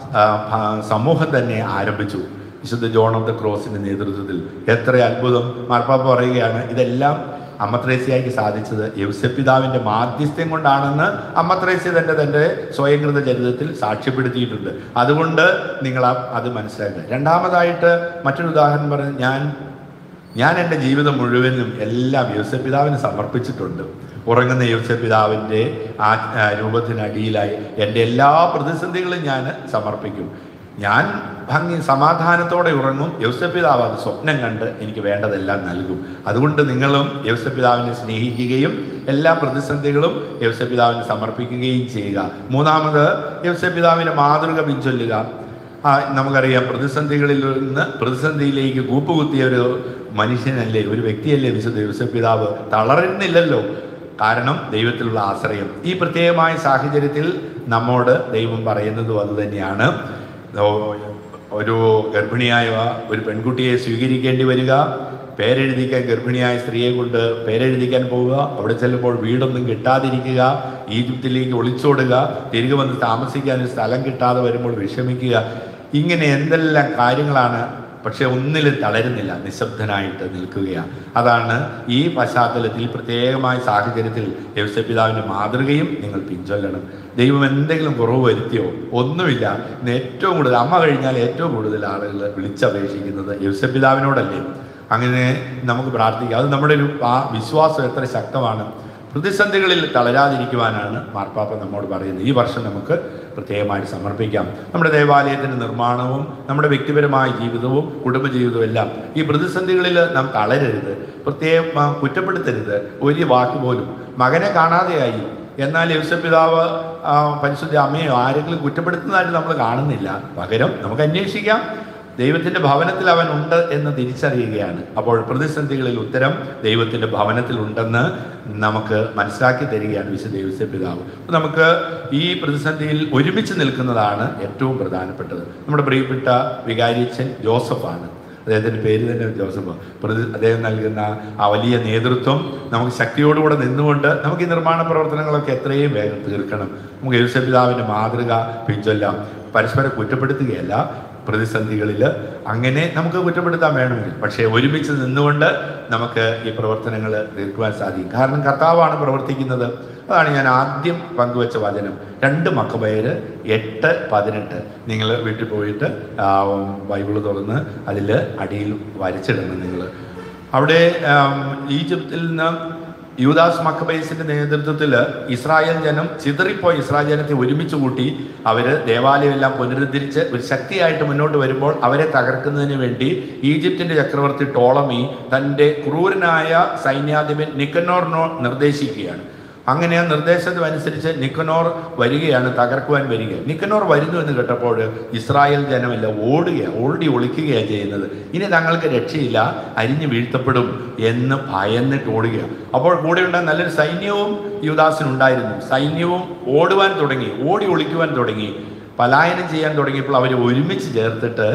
സമൂഹം തന്നെ ആരംഭിച്ചു. വിശുദ്ധ ജോൺ ഓഫ് ദ ക്രോസിൻ്റെ നേതൃത്വത്തിൽ. എത്ര അത്ഭുതം! മാർപ്പാപ്പ പറയുകയാണ് ഇതെല്ലാം അമ്മ ത്രേസ്യയ്ക്ക് സാധിച്ചത് യൗസേപ്പ് പിതാവിൻ്റെ മാധ്യസ്ഥ്യം കൊണ്ടാണെന്ന് അമ്മ ത്രേസ്യ തൻ്റെ സ്വയംകൃത ചരിത്രത്തിൽ സാക്ഷ്യപ്പെടുത്തിയിട്ടുണ്ട്. അതുകൊണ്ട് നിങ്ങൾ അത് മനസ്സിലാക്കുക. രണ്ടാമതായിട്ട് മറ്റൊരു ഉദാഹരണം പറഞ്ഞ് ഞാൻ എൻ്റെ ജീവിതം മുഴുവനും എല്ലാം യൗസേപ്പ് പിതാവിന് സമർപ്പിച്ചിട്ടുണ്ട്. ഉറങ്ങുന്ന യൗസേപ്പ് പിതാവിൻ്റെ ആ രൂപത്തിനടിയിലായി എൻ്റെ എല്ലാ പ്രതിസന്ധികളും ഞാൻ സമർപ്പിക്കും. ഞാൻ സമാധാനത്തോടെ ഉറങ്ങും. യൗസേപ്പ് പിതാവ് അത് സ്വപ്നം കണ്ട് എനിക്ക് വേണ്ടതെല്ലാം നൽകും. അതുകൊണ്ട് നിങ്ങളും യൗസേപ്പ് പിതാവിനെ സ്നേഹിക്കുകയും എല്ലാ പ്രതിസന്ധികളും യൗസേപ്പ് പിതാവിന് സമർപ്പിക്കുകയും ചെയ്യുക. മൂന്നാമത് യൗസേപ്പ് പിതാവിൻ്റെ മാതൃക പിൻചൊല്ലുക. നമുക്കറിയാം, പ്രതിസന്ധികളിൽ നിന്ന് പ്രതിസന്ധിയിലേക്ക് കൂപ്പുകുത്തിയ ഒരു മനുഷ്യനല്ലേ, ഒരു വ്യക്തിയല്ലേ വിശുദ്ധ യോസേപ്പ് പിതാവ്. തളരുന്നില്ലല്ലോ, കാരണം ദൈവത്തിലുള്ള ആശ്രയം. ഈ പ്രത്യേകമായ സാഹചര്യത്തിൽ നമ്മോട് ദൈവം പറയുന്നതും അതുതന്നെയാണ്. ഒരു ഗർഭിണിയായ ഒരു പെൺകുട്ടിയെ സ്വീകരിക്കേണ്ടി വരിക, പേരെഴുതിക്കാൻ ഗർഭിണിയായ സ്ത്രീയെ കൊണ്ട് പേരെഴുതിക്കാൻ പോവുക, അവിടെ ചെല്ലുമ്പോൾ വീടൊന്നും കിട്ടാതിരിക്കുക, ഈജിപ്തിലേക്ക് ഒളിച്ചോടുക, തിരികെ വന്ന് താമസിക്കാൻ ഒരു സ്ഥലം കിട്ടാതെ വരുമ്പോൾ വിഷമിക്കുക, ഇങ്ങനെ എന്തെല്ലാം കാര്യങ്ങളാണ്. പക്ഷെ ഒന്നിലും തളരുന്നില്ല, നിശബ്ദനായിട്ട് നിൽക്കുകയാണ്. അതാണ് ഈ പശ്ചാത്തലത്തിൽ പ്രത്യേകമായ സാഹചര്യത്തിൽ യോസേപ്പ് പിതാവിൻ്റെ മാതൃകയും നിങ്ങൾ പിൻചൊല്ലണം. ദൈവം എന്തെങ്കിലും കുറവ് വരുത്തിയോ? ഒന്നുമില്ല. ഏറ്റവും കൂടുതൽ അമ്മ കഴിഞ്ഞാൽ ഏറ്റവും കൂടുതൽ ആളുകൾ വിളിച്ചപേക്ഷിക്കുന്നത് യോസേപ്പ് പിതാവിനോടല്ലേ. അങ്ങനെ നമുക്ക് പ്രാർത്ഥിക്കാം. അത് നമ്മുടെ ഒരു വിശ്വാസം എത്ര ശക്തമാണ്. പ്രതിസന്ധികളിൽ തളരാതിരിക്കുവാനാണ് മാർപ്പാപ്പ നമ്മോട് പറയുന്നത്. ഈ വർഷം നമുക്ക് പ്രത്യേകമായിട്ട് സമർപ്പിക്കാം. നമ്മുടെ ദേവാലയത്തിൻ്റെ നിർമ്മാണവും നമ്മുടെ വ്യക്തിപരമായ ജീവിതവും കുടുംബജീവിതവും എല്ലാം ഈ പ്രതിസന്ധികളിൽ നാം തളരരുത്, പ്രത്യേകം കുറ്റപ്പെടുത്തരുത്. ഒരു വാക്ക് പോലും. മകനെ കാണാതെയായി, എന്നാൽ യോസേപ്പ് പിതാവ് പരിശുദ്ധ അമ്മയോ ആരെങ്കിലും കുറ്റപ്പെടുത്തുന്നതായിട്ട് നമ്മൾ കാണുന്നില്ല. പകരം നമുക്ക് അന്വേഷിക്കാം. ദൈവത്തിൻ്റെ ഭവനത്തിൽ അവൻ ഉണ്ട് എന്ന് തിരിച്ചറിയുകയാണ്. അപ്പോൾ പ്രതിസന്ധികളിൽ ഉത്തരം ദൈവത്തിൻ്റെ ഭവനത്തിൽ ഉണ്ടെന്ന് നമുക്ക് മനസ്സിലാക്കി തരികയാണ് വിശുദ്ധ യോസേപ്പ് പിതാവ്. നമുക്ക് ഈ പ്രതിസന്ധിയിൽ ഒരുമിച്ച് നിൽക്കുന്നതാണ് ഏറ്റവും പ്രധാനപ്പെട്ടത്. നമ്മുടെ പ്രിയപ്പെട്ട വികാരിയച്ഛൻ ജോസഫാണ്, അദ്ദേഹത്തിൻ്റെ പേര് തന്നെ ജോസഫ്. അദ്ദേഹം നൽകുന്ന ആ വലിയ നേതൃത്വം നമുക്ക് ശക്തിയോടുകൂടെ നിന്നുകൊണ്ട് നമുക്ക് ഈ നിർമ്മാണ പ്രവർത്തനങ്ങളൊക്കെ എത്രയും വേഗം തീർക്കണം. നമുക്ക് യോസേപ്പ് പിതാവിൻ്റെ മാതൃക പിൻചൊല്ലാം. പരസ്പരം കുറ്റപ്പെടുത്തുകയല്ല, പ്രതിസന്ധികളിൽ അങ്ങനെ നമുക്ക് കുറ്റപ്പെടുത്താൻ വേണമെങ്കിൽ, പക്ഷേ ഒരുമിച്ച് നിന്നുകൊണ്ട് നമുക്ക് ഈ പ്രവർത്തനങ്ങൾ തീർക്കുവാൻ സാധിക്കും. കാരണം കർത്താവാണ് പ്രവർത്തിക്കുന്നത്. അതാണ് ഞാൻ ആദ്യം പങ്കുവെച്ച വചനം, 2 മക്കബയർ 8:18. നിങ്ങൾ വീട്ടിൽ പോയിട്ട് ബൈബിള് തുറന്ന് അതിൽ അടിയിൽ വരച്ചിടണം. നിങ്ങൾ അവിടെ ഈജിപ്തിൽ നിന്ന് യൂദാസ് മക്കബേസിന്റെ നേതൃത്വത്തിൽ ഇസ്രായേൽ ജനം ചിതറിപ്പോയി ഇസ്രായേൽ ജനത്തെ ഒരുമിച്ച് കൂട്ടി അവർ ദേവാലയം എല്ലാം പുനരുദ്ധരിച്ച് ഒരു ശക്തിയായിട്ട് മുന്നോട്ട് വരുമ്പോൾ അവരെ തകർക്കുന്നതിന് വേണ്ടി ഈജിപ്തിന്റെ ചക്രവർത്തി ടോളമി തൻ്റെ ക്രൂരനായ സൈന്യാധിപൻ നിക്കനോറിനോട് നിർദ്ദേശിക്കുകയാണ്. അങ്ങനെ ആ നിർദ്ദേശം അനുസരിച്ച് നിക്കനോർ വരികയാണ്, തകർക്കുവാൻ വരിക. നിക്കനോർ വരുന്നു എന്ന് കേട്ടപ്പോൾ ഇസ്രായേൽ ജനമെല്ലാം ഓടി ഒളിക്കുകയാണ് ചെയ്യുന്നത്. ഇനി തങ്ങൾക്ക് രക്ഷയില്ല, അരിഞ്ഞു വീഴ്ത്തപ്പെടും എന്ന് ഭയന്നിട്ട് ഓടുകയാണ്. അപ്പോൾ കൂടെയുണ്ടായ നല്ലൊരു സൈന്യവും യൂദാസിനുണ്ടായിരുന്നു. സൈന്യവും ഓടുവാൻ തുടങ്ങി, ഓടി ഒളിക്കുവാൻ തുടങ്ങി, പലായനം ചെയ്യാൻ തുടങ്ങിയപ്പോൾ അവർ ഒരുമിച്ച് ചേർത്തിട്ട്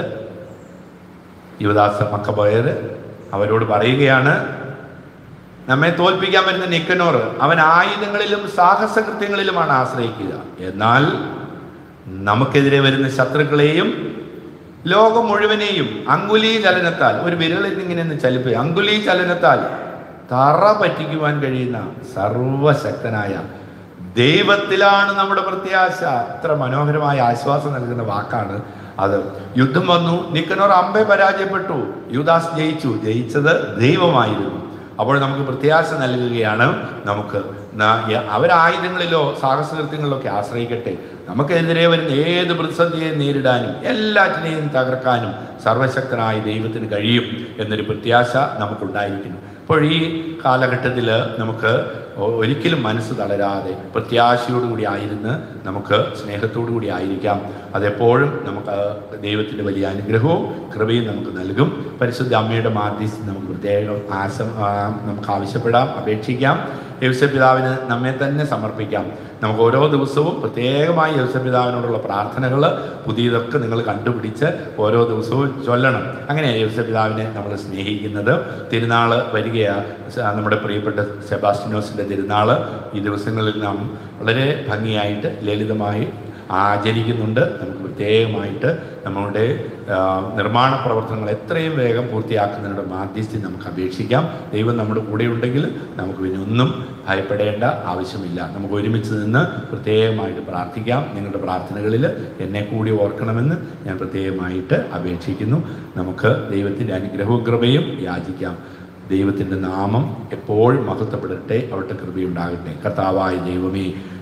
യൂദാസ് മക്കബയർ അവരോട് പറയുകയാണ്, നമ്മെ തോൽപ്പിക്കാൻ വരുന്ന നിക്കനോർ അവൻ ആയുധങ്ങളിലും സാഹസകൃത്യങ്ങളിലുമാണ് ആശ്രയിക്കുക. എന്നാൽ നമുക്കെതിരെ വരുന്ന ശത്രുക്കളെയും ലോകം മുഴുവനെയും അങ്കുലീ ചലനത്താൽ, ഒരു വിരലിൽ ഇങ്ങനെ ചലിപ്പ്, അങ്കുലീ ചലനത്താൽ തറ പറ്റിക്കുവാൻ കഴിയുന്ന സർവശക്തനായ ദൈവത്തിലാണ് നമ്മുടെ പ്രത്യാശ. ഇത്ര മനോഹരമായ ആശ്വാസം നൽകുന്ന വാക്കാണ് അത്. യുദ്ധം വന്നു, നിക്കനോർ അമ്പെ പരാജയപ്പെട്ടു, യൂദാസ് ജയിച്ചു. ജയിച്ചത് ദൈവമായിരുന്നു. അപ്പോൾ നമുക്ക് പ്രത്യാശ നൽകുകയാണ്. നമുക്ക് അവരായുധങ്ങളിലോ സാഹസകൃത്യങ്ങളിലോ ഒക്കെ ആശ്രയിക്കട്ടെ. നമുക്കെതിരെ വരുന്ന ഏത് പ്രതിസന്ധിയെ നേരിടാനും എല്ലാറ്റിനെയും തകർക്കാനും സർവശക്തനായ ദൈവത്തിന് കഴിയും എന്നൊരു പ്രത്യാശ നമുക്കുണ്ടായിരിക്കുന്നു. അപ്പോൾ ഈ കാലഘട്ടത്തിൽ നമുക്ക് ഒരിക്കലും മനസ്സ് തളരാതെ പ്രത്യാശയോടുകൂടി ആയിരുന്ന് നമുക്ക് സ്നേഹത്തോടു കൂടി ആയിരിക്കാം. അതെപ്പോഴും നമുക്ക് ദൈവത്തിൻ്റെ വലിയ അനുഗ്രഹവും കൃപയും നമുക്ക് നൽകും. പരിശുദ്ധ അമ്മയുടെ മാധ്യസ്ഥം നമുക്ക് പ്രത്യേകം നമുക്ക് ആവശ്യപ്പെടാം, അപേക്ഷിക്കാം. യോസേപ്പ് പിതാവിന് നമ്മെ തന്നെ സമർപ്പിക്കാം. നമുക്ക് ഓരോ ദിവസവും പ്രത്യേകമായി യോസേപ്പ് പിതാവിനോടുള്ള പ്രാർത്ഥനകൾ പുതിയതൊക്കെ നിങ്ങൾ കണ്ടുപിടിച്ച് ഓരോ ദിവസവും ചൊല്ലണം. അങ്ങനെയാണ് യോസേപ്പ് പിതാവിനെ നമ്മൾ സ്നേഹിക്കുന്നത്. തിരുനാൾ വരികയാണ്, നമ്മുടെ പ്രിയപ്പെട്ട സെബാസ്റ്റ്യനോസിൻ്റെ തിരുനാൾ. ഈ ദിവസങ്ങളിൽ നാം വളരെ ഭംഗിയായിട്ട് ലളിതമായി ആചരിക്കുന്നുണ്ട്. നമുക്ക് പ്രത്യേകമായിട്ട് നമ്മളുടെ നിർമ്മാണ പ്രവർത്തനങ്ങൾ എത്രയും വേഗം പൂർത്തിയാക്കുന്നതിനുള്ള മാധ്യസ്ഥ്യം നമുക്ക് അപേക്ഷിക്കാം. ദൈവം നമ്മുടെ കൂടെ ഉണ്ടെങ്കിൽ നമുക്ക് പിന്നെ ഒന്നും ഭയപ്പെടേണ്ട ആവശ്യമില്ല. നമുക്ക് ഒരുമിച്ച് നിന്ന് പ്രത്യേകമായിട്ട് പ്രാർത്ഥിക്കാം. നിങ്ങളുടെ പ്രാർത്ഥനകളിൽ എന്നെ കൂടി ഓർക്കണമെന്ന് ഞാൻ പ്രത്യേകമായിട്ട് അപേക്ഷിക്കുന്നു. നമുക്ക് ദൈവത്തിൻ്റെ അനുഗ്രഹവും കൃപയും യാചിക്കാം. ദൈവത്തിൻ്റെ നാമം എപ്പോഴും മഹത്വപ്പെടട്ടെ, അവിടുത്തെ കൃപയുണ്ടാകട്ടെ. കർത്താവായ ദൈവമേ,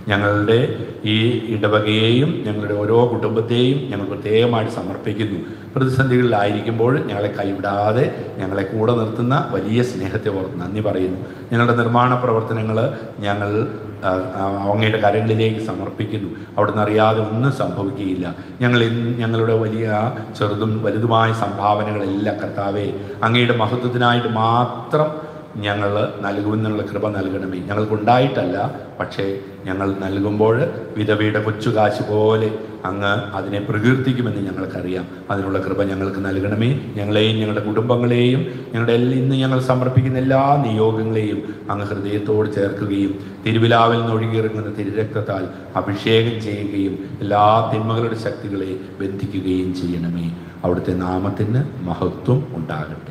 ഞങ്ങളുടെ ഈ ഇടവകയെയും ഞങ്ങളുടെ ഓരോ കുടുംബത്തെയും ഞങ്ങൾ പ്രത്യേകമായിട്ട് സമർപ്പിക്കുന്നു. പ്രതിസന്ധികളിലായിരിക്കുമ്പോൾ ഞങ്ങളെ കൈവിടാതെ ഞങ്ങളെ കൂടെ നിർത്തുന്ന വലിയ സ്നേഹത്തെ ഓർത്ത് നന്ദി പറയുന്നു. ഞങ്ങളുടെ നിർമ്മാണ പ്രവർത്തനങ്ങൾ ഞങ്ങൾ അങ്ങയുടെ കരങ്ങളിലേക്ക് സമർപ്പിക്കുന്നു. അവിടുന്ന് അറിയാതെ ഒന്നും സംഭവിക്കുകയില്ല. ഞങ്ങളുടെ വലിയ ചെറുതും വലുതുമായ സംഭാവനകളെല്ലാം കർത്താവേ അങ്ങയുടെ മഹത്വത്തിനായിട്ട് മാത്രം ഞങ്ങൾ നൽകുമെന്നുള്ള കൃപ നൽകണമേ. ഞങ്ങൾക്കുണ്ടായിട്ടല്ല, പക്ഷേ ഞങ്ങൾ നൽകുമ്പോൾ വിധവയുടെ കൊച്ചുകാശ് പോലെ അങ്ങ് അതിനെ പ്രകീർത്തിക്കുമെന്ന് ഞങ്ങൾക്കറിയാം. അതിനുള്ള കൃപ ഞങ്ങൾക്ക് നൽകണമേ. ഞങ്ങളെയും ഞങ്ങളുടെ കുടുംബങ്ങളെയും ഞങ്ങളുടെ ഇന്ന് ഞങ്ങൾ സമർപ്പിക്കുന്ന എല്ലാ നിയോഗങ്ങളെയും അങ്ങ് ഹൃദയത്തോട് ചേർക്കുകയും തിരുവിലാവിൽ നിന്ന് ഒഴുകിയിറങ്ങുന്ന തിരുരക്തത്താൽ അഭിഷേകം ചെയ്യുകയും എല്ലാ തിന്മകളുടെ ശക്തികളെ ബന്ധിക്കുകയും ചെയ്യണമേ. അവിടുത്തെ നാമത്തിന് മഹത്വം ഉണ്ടാകട്ടെ.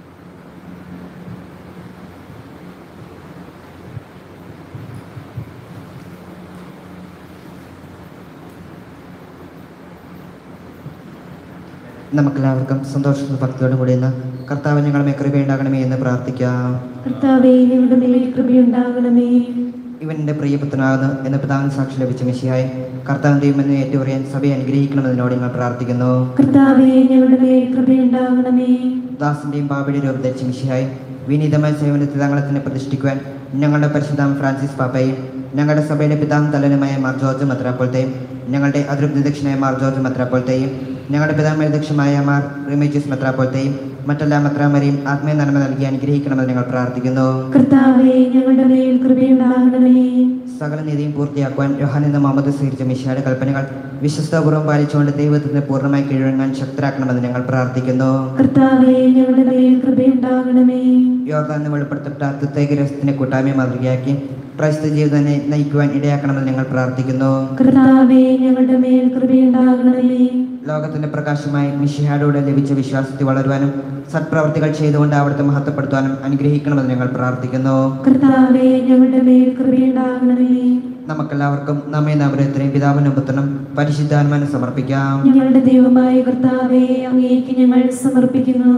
നമുക്കെല്ലാവർക്കും സന്തോഷവും ഭക്തിയോടും കൂടി ഇന്ന് കർത്താവ് ഞങ്ങളുടെ മേൽ കൃപയുണ്ടാകണമേ എന്ന് പ്രാർത്ഥിക്കാം. കർത്താവേ, ഞങ്ങളുടെ മേൽ കൃപയുണ്ടാകണമേ. ഇവൻ്റെ പ്രിയപുത്രനാകുന്നു എന്ന പിതാവിന് സാക്ഷി ലഭിച്ച മിശിഹായി കർത്താവിൻ ദൈവമെന്ന് ഏറ്റുപറയാൻ സഭയെ അനുഗ്രഹിക്കണമെന്നതിനോട് ഞങ്ങൾ പ്രാർത്ഥിക്കുന്നു. കർത്താവേ, ഞങ്ങളുടെ മേൽ കൃപയുണ്ടാകണമേ. ദാസിൻ്റെയും പാപിയുടെ രൂപം ധരിച്ച മിശിഹായി വിനീതമായ സേവനത്തിൽ തങ്ങളെ തന്നെ പ്രതിഷ്ഠിക്കുവാൻ ഞങ്ങളുടെ പരിശുദ്ധാം ഫ്രാൻസിസ് പാപ്പയും ഞങ്ങളുടെ സഭയുടെ പിതാവും തലനുമായ മാർ ജോർജ് മെത്രാപ്പോലത്തെയും ഞങ്ങളുടെ അതൃപ്തി ദക്ഷിണായ മാർ ജോർജ് മെത്രാപ്പോലത്തെയും ഞങ്ങളുടെ പിതാമേ ദക്ഷമായ മാർ റിമേജിയസ് മെത്രാപ്പോലത്തെയും മറ്റെല്ലാ മെത്രാമാരെയും ആത്മീയ നന്മ നൽകി അനുഗ്രഹിക്കണമെന്ന് ഞങ്ങൾ പ്രാർത്ഥിക്കുന്നു. കർത്താവേ, ഞങ്ങളുടെ മേൽ കൃപയുണ്ടാകണമേ. സകല നീതിയും പൂർത്തിയാക്കുവാൻ യോഹന്നാൻ എന്ന മുഹമ്മദ് സ്വീകരിച്ച മിശിഹായുടെ കൽപ്പനകൾ വിശ്വസ്തപൂർവ്വം പാലിച്ചുകൊണ്ട് ദൈവത്തിന് പൂർണ്ണമായി കീഴടങ്ങാൻ ശക്തരാക്കണമെന്ന് ഞങ്ങൾ പ്രാർത്ഥിക്കുന്നു. കർത്താവേ, ഞങ്ങളുടെ മേൽ കൃപയുണ്ടാകണമേ. യോർദാനിൽ വെളിപ്പെടുത്തപ്പെട്ട പ്രത്യേകരസത്തിനെ കൂട്ടായ്മ മാതൃകയാക്കി ക്രൈസ്തവ ജീവിതത്തെ നയിക്കുവാൻ ഇടയാക്കണമെന്ന് ഞങ്ങൾ പ്രാർത്ഥിക്കുന്നു. കർത്താവേ, ഞങ്ങളുടെ മേൽ കൃപയുണ്ടാകണമേ. ലോകത്തിന്റെ പ്രകാശമായി മിശിഹായോടെ ലഭിച്ച വിശ്വാസത്തിൽ വളരുവാനും സത്പ്രവർത്തികൾ ചെയ്തുകൊണ്ട് അവിടുത്തെ മഹത്വപ്പെടുത്തുവാനും അനുഗ്രഹിക്കണമെന്ന് ഞങ്ങൾ പ്രാർത്ഥിക്കുന്നു. കർത്താവേ, ഞങ്ങളുടെ മേൽ കൃപയുണ്ടാകണമേ. നമുക്കെല്ലാവർക്കും നമ്മെ നവരത്രയും പിതാവിനും പുത്രനും പരിശുദ്ധാത്മാവിനും സമർപ്പിക്കാം. ഞങ്ങളുടെ ദൈവമായ കർത്താവേ, അങ്ങേക്ക് ഞങ്ങൾ സമർപ്പിക്കുന്നു.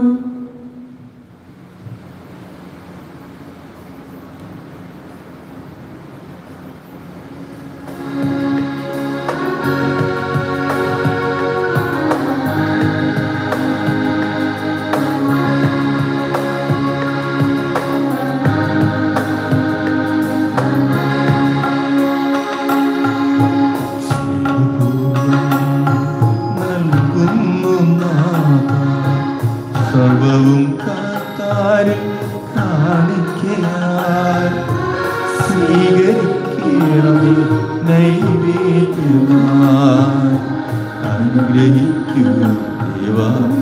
സർവവും കാത്താരിൽ കാണിക്കയാൽ സ്വീകരിക്കണമേ നൈവേദ്യമായി അനുഗ്രഹിക്കുക ദേവ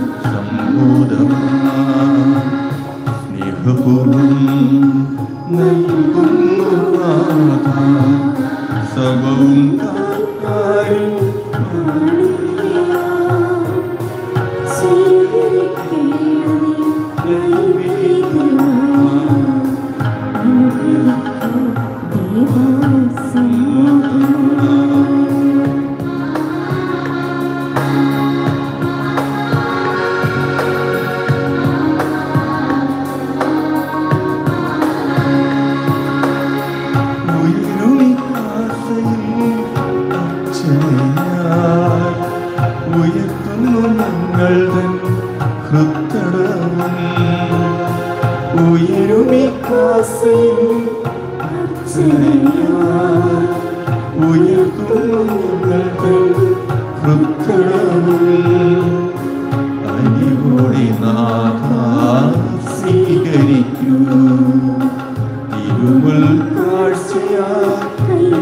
സമ്മോദമായി സ്നേഹപൂർവം നൽകുന്നു നാഥ സർവവും കാത്താരിൽ ഉയർത്തുന്നു ഞങ്ങൾ തൻ ഹൃത്തടവും ഉയരുമി കാസയിൽ ഉയർത്തുന്നു ഞങ്ങൾ തൻ ഹൃത്തടവും അരികൂടി നാഥ സ്വീകരിക്കൂ തിരുമുൽ കാഴ്ചയായി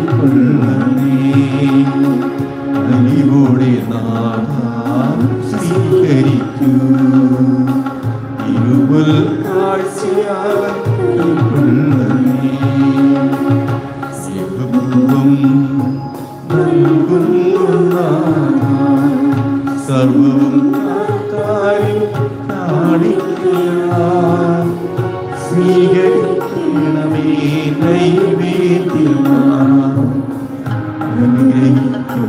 അരികൂടി നാഥ സ്വീകരിക്കൂ തിരുമുൽ കാഴ്ചയായി സ്നേഹപൂർവം നൽകുന്നു നാഥ സർവവും കാത്താരിൽ കാണിക്കയാൽ സ്വീകരിക്കണമേ നൈവേദ്യമായി അനുഗ്രഹിക്കൂ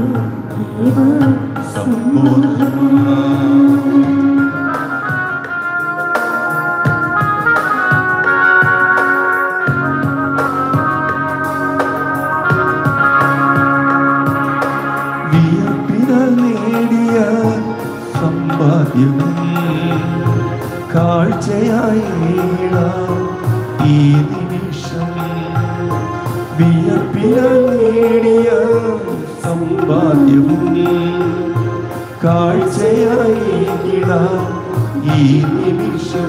സമ്മോദമായി. കാഴ്ചയായി ഈ നിമിഷം വിയർപ്പിനാൽ നേടിയ സമ്പാദ്യവും കാഴ്ചയായി ഈ നിമിഷം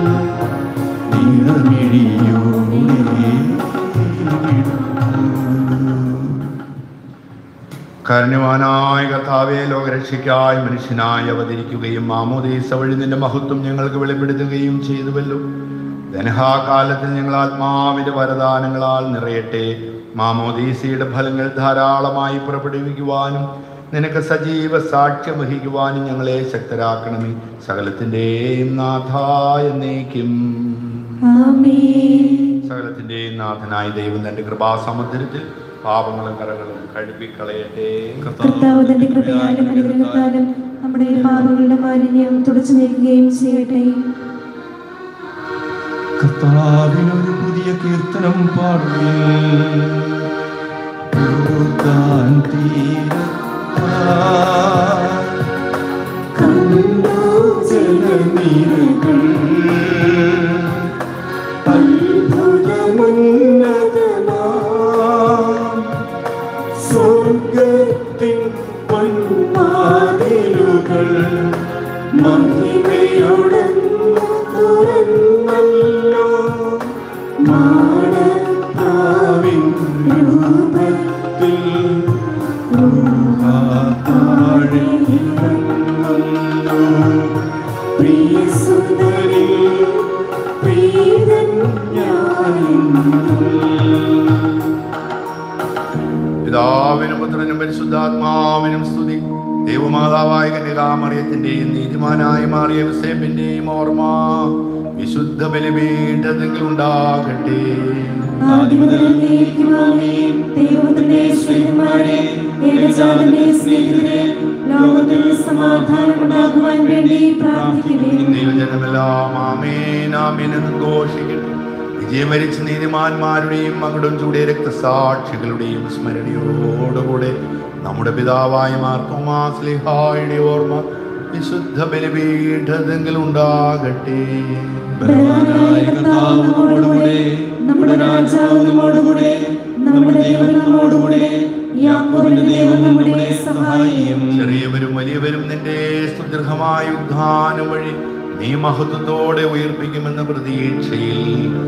കാരുണ്യവാനായ കർത്താവേ, ലോകരക്ഷയ്ക്കായി മനുഷ്യനായി അവതരിക്കുകയും മാമോദീസ വഴി നിന്റെ മഹത്വം ഞങ്ങൾക്ക് വെളിപ്പെടുത്തുകയും ചെയ്തുവല്ലോ. ധനഹാകാലത്തിൽ ഞങ്ങൾ ആത്മാവിന്റെ വരദാനങ്ങളാൽ നിറയട്ടെ. മാമോദീസയുടെ ഫലങ്ങൾ ധാരാളമായി പുറപ്പെടുവിക്കുവാനും നിനക്ക് സജീവ സാക്ഷ്യം വഹിക്കുവാനും ഞങ്ങളെ ശക്തരാക്കണമേ. സകലത്തിന്റെയും നാഥായ എന്നേക്കും. സകലത്തിന്റെയും നാഥനായ ദൈവം തന്റെ കൃപാസമുദ്രത്തിൽ പാപങ്ങളും കറകളും കഴുകിക്കളയട്ടെ. കർത്താവ് തന്റെ കൃപയാലും അനുഗ്രഹത്താലും നമ്മുടെ പാപങ്ങളുടെ മാലിന്യം തുടച്ചു നീക്കുകയും ചെയ്യട്ടെ. കർത്താവിനൊരു പുതിയ കീർത്തനം പാടുകയും സ്വർഗത്തിൻ പൊന്മാതിലുകൾ മഹിമയോടെ തുറന്നല്ലോ. മാനത്താവിൻ രൂപത്തിൽ താഴെ ഇറങ്ങുന്നു. പ്രിയസുന്ദരി പ്രീതൻ പിതാവിനും പുത്രനും പരിശുദ്ധാത്മാവിനും സ്തുതി. ദൈവമാതാവായ കന്യകാമറിയത്തിന്റെയും നീതിമാനായ മാറിയ യോസേഫിന്റെയും ഓർമ്മ വിശുദ്ധ ബലിപീഠത്തിൽ ഉണ്ടാകട്ടെ. ദൈവജനമെല്ലാം ആമേൻ ആമേൻ എന്ന് ഘോഷിക്കട്ടെ. വിജയം വരിച്ച നീതിമാന്മാരുടെയും മകുടം ചൂടിയ രക്തസാക്ഷികളുടെയും സ്മരണയോടുകൂടെ നമ്മുടെ പിതാവായ മാർത്തോമാ ശ്ലീഹായുടെ ഓർമ്മ വിശുദ്ധ ബലിപീഠത്തിൽ ഉണ്ടാകട്ടെ. നമ്മുടെ രാജാവ് നമ്മോടുകൂടെ, നമ്മുടെ ദൈവം നമ്മോടുകൂടെ, യാക്കോബിന്റെ ദൈവം നമ്മുടെ സഹായം. ചെറിയവരും വലിയവരും നിന്റെ സുദീർഘമായ ഉദ്ധാനം വഴി നീ മഹത്വത്തോടെ ഉയർപ്പിക്കുമെന്ന പ്രതീക്ഷയിൽ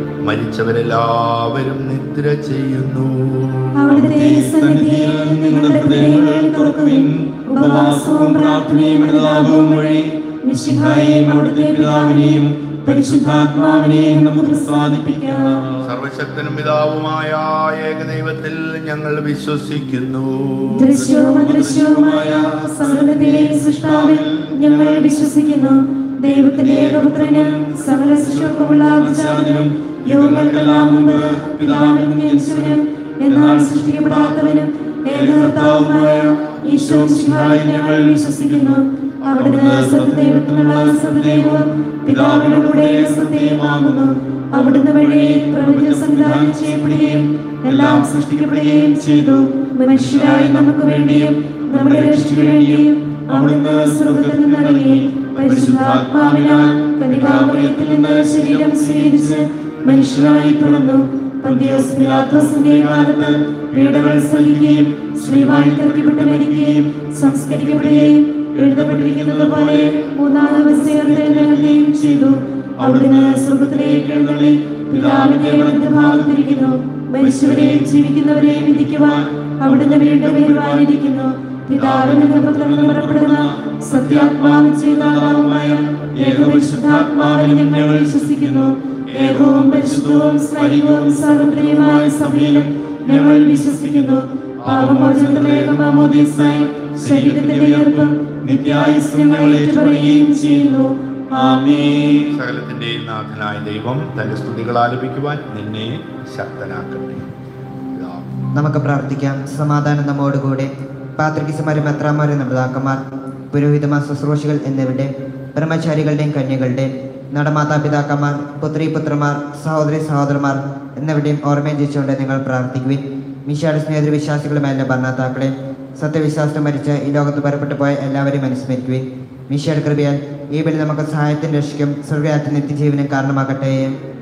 മരിച്ചവരെല്ലാവരും നിദ്ര ചെയ്യുന്നു. അവിടുത്തെ സന്നിധിയിൽ നിങ്ങളുടെ ഹൃദയങ്ങൾ തുറക്കുവിൻ. ഉപവാസവും പ്രാർത്ഥനയും അനുതാപവും വഴി മിശിഹായെയും അവിടുത്തെ പിതാവിനെയും പരിശുദ്ധാത്മാവിനെയും നമുക്ക് പ്രസാദിപ്പിക്കാം. സർവശക്തനും പിതാവുമായ ഏകദൈവത്തിൽ ഞങ്ങൾ വിശ്വസിക്കുന്നു. ദൃശ്യവും അദൃശ്യവുമായ സകലത്തിലെയും സൃഷ്ടാവിൽ ഞങ്ങൾ വിശ്വസിക്കുന്നു. ദൈവത്തിന്റെ ഏകപുത്രനും സകല സൃഷ്ടികൾക്കുമുള്ള ആദിജാതനും യുഗങ്ങൾക്കെല്ലാം മുമ്പ് പിതാവിൽ നിന്ന് ജനിച്ചവനും എന്നാൽ സൃഷ്ടിക്കപ്പെടാത്തവനും ഏകകർത്താവുമായ ഈശോ മിശിഹായിൽ ഞങ്ങൾ വിശ്വസിക്കുന്നു. അവിടുന്ന് സത്യദൈവത്തിനുള്ള സത്യദൈവവും പിതാവിന്റെ കൂടെ സത്യമാകുന്നു. അവിടുന്ന് വഴി പ്രപഞ്ചം സംവിധാനം ചെയ്യപ്പെടുകയും എല്ലാം സൃഷ്ടിക്കപ്പെടുകയും ചെയ്തു. മനുഷ്യരായി നമുക്ക് വേണ്ടിയും നമ്മുടെ രക്ഷയ്ക്ക് വേണ്ടിയും അവിടുന്ന് സ്വർഗ്ഗത്തിൽ നിന്നിറങ്ങി പരിശുദ്ധാത്മാവിനാൽ കന്യകാമറിയത്തിൽ നിന്ന് ശരീരം സ്വീകരിച്ച് മനുഷ്യനായി പിറന്നു. പന്തിയോസ് പിലാത്തോസിന്റെ കാലത്ത് പീഡകൾ സഹിക്കുകയും ശ്ലീവായിൽ തറയ്ക്കപ്പെട്ട് മരിക്കുകയും സംസ്കരിക്കപ്പെടുകയും എഴുതപ്പെട്ടിരിക്കുന്നത് പോലെ മൂന്നാം ദിവസം എഴുന്നേൽക്കുകയും ചെയ്തു. അവിടുന്ന് സ്വർഗ്ഗത്തിലേക്ക് എഴുന്നള്ളി പിതാവിന്റെ വലതുഭാഗത്തിരിക്കുന്നു. മരിച്ചവരെയും ജീവിക്കുന്നവരെയും വിധിക്കുവാൻ അവിടുന്ന് വീണ്ടും വരുവാനിരിക്കുന്നു. പിതാവിൽ നിന്ന് പുത്രനിൽ പുറപ്പെടുന്ന സത്യാത്മാവും ജീവനാഥവുമായ ഏകപരിശുദ്ധാത്മാവിൽ ഞങ്ങൾ വിശ്വസിക്കുന്നു. ഏകവും പരിശുദ്ധവും സ്നേഹവും സാർവത്രികമായ സഭയിലും ഞങ്ങൾ വിശ്വസിക്കുന്നു. പാപമോചനത്തിലേക്ക് മാമോദീസായി ശരീരത്തിന്റെ ഉയർപ്പും നിത്യായുസ്സും ഞങ്ങൾ ഏറ്റുപറയുകയും ചെയ്യുന്നു. ആമേൻ. സകലത്തിന്റെയും നാഥനായ ദൈവം തന്റെ സ്തുതികൾ ആലപിക്കുവാൻ നിന്നെ ശക്തനാക്കട്ടെ. നമുക്ക് പ്രാർത്ഥിക്കാം. സമാധാനം നമ്മോടുകൂടെ. പാത്രികമാരും മെത്രാന്മാരും നൃതാക്കന്മാർ, പുരോഹിതമാർ, ശുശ്രൂഷികൾ എന്നിവരുടെ ബ്രഹ്മചാരികളുടെയും കന്യകളുടെയും നടമാതാപിതാക്കന്മാർ, പുത്രീപുത്രന്മാർ, സഹോദരി സഹോദരന്മാർ എന്നിവരുടെയും ഓർമ്മയും ജയിച്ചുകൊണ്ട് നിങ്ങൾ പ്രാർത്ഥിക്കുവിൻ. മിശിഹായുടെ സ്നേഹിതര വിശ്വാസികളുമായ ഭരണത്താക്കളെ, സത്യവിശ്വാസം മരിച്ച് ഈ ലോകത്ത് പുറപ്പെട്ടു പോയ എല്ലാവരെയും അനുസ്മരിക്കുവിൻ. മിശിഹായുടെ കൃപയാൽ ഈ ബലി നമുക്ക് സഹായത്തിന് രക്ഷിക്കും സ്വർഗരാജ്യത്തിന് നിത്യജീവനും കാരണമാകട്ടെ.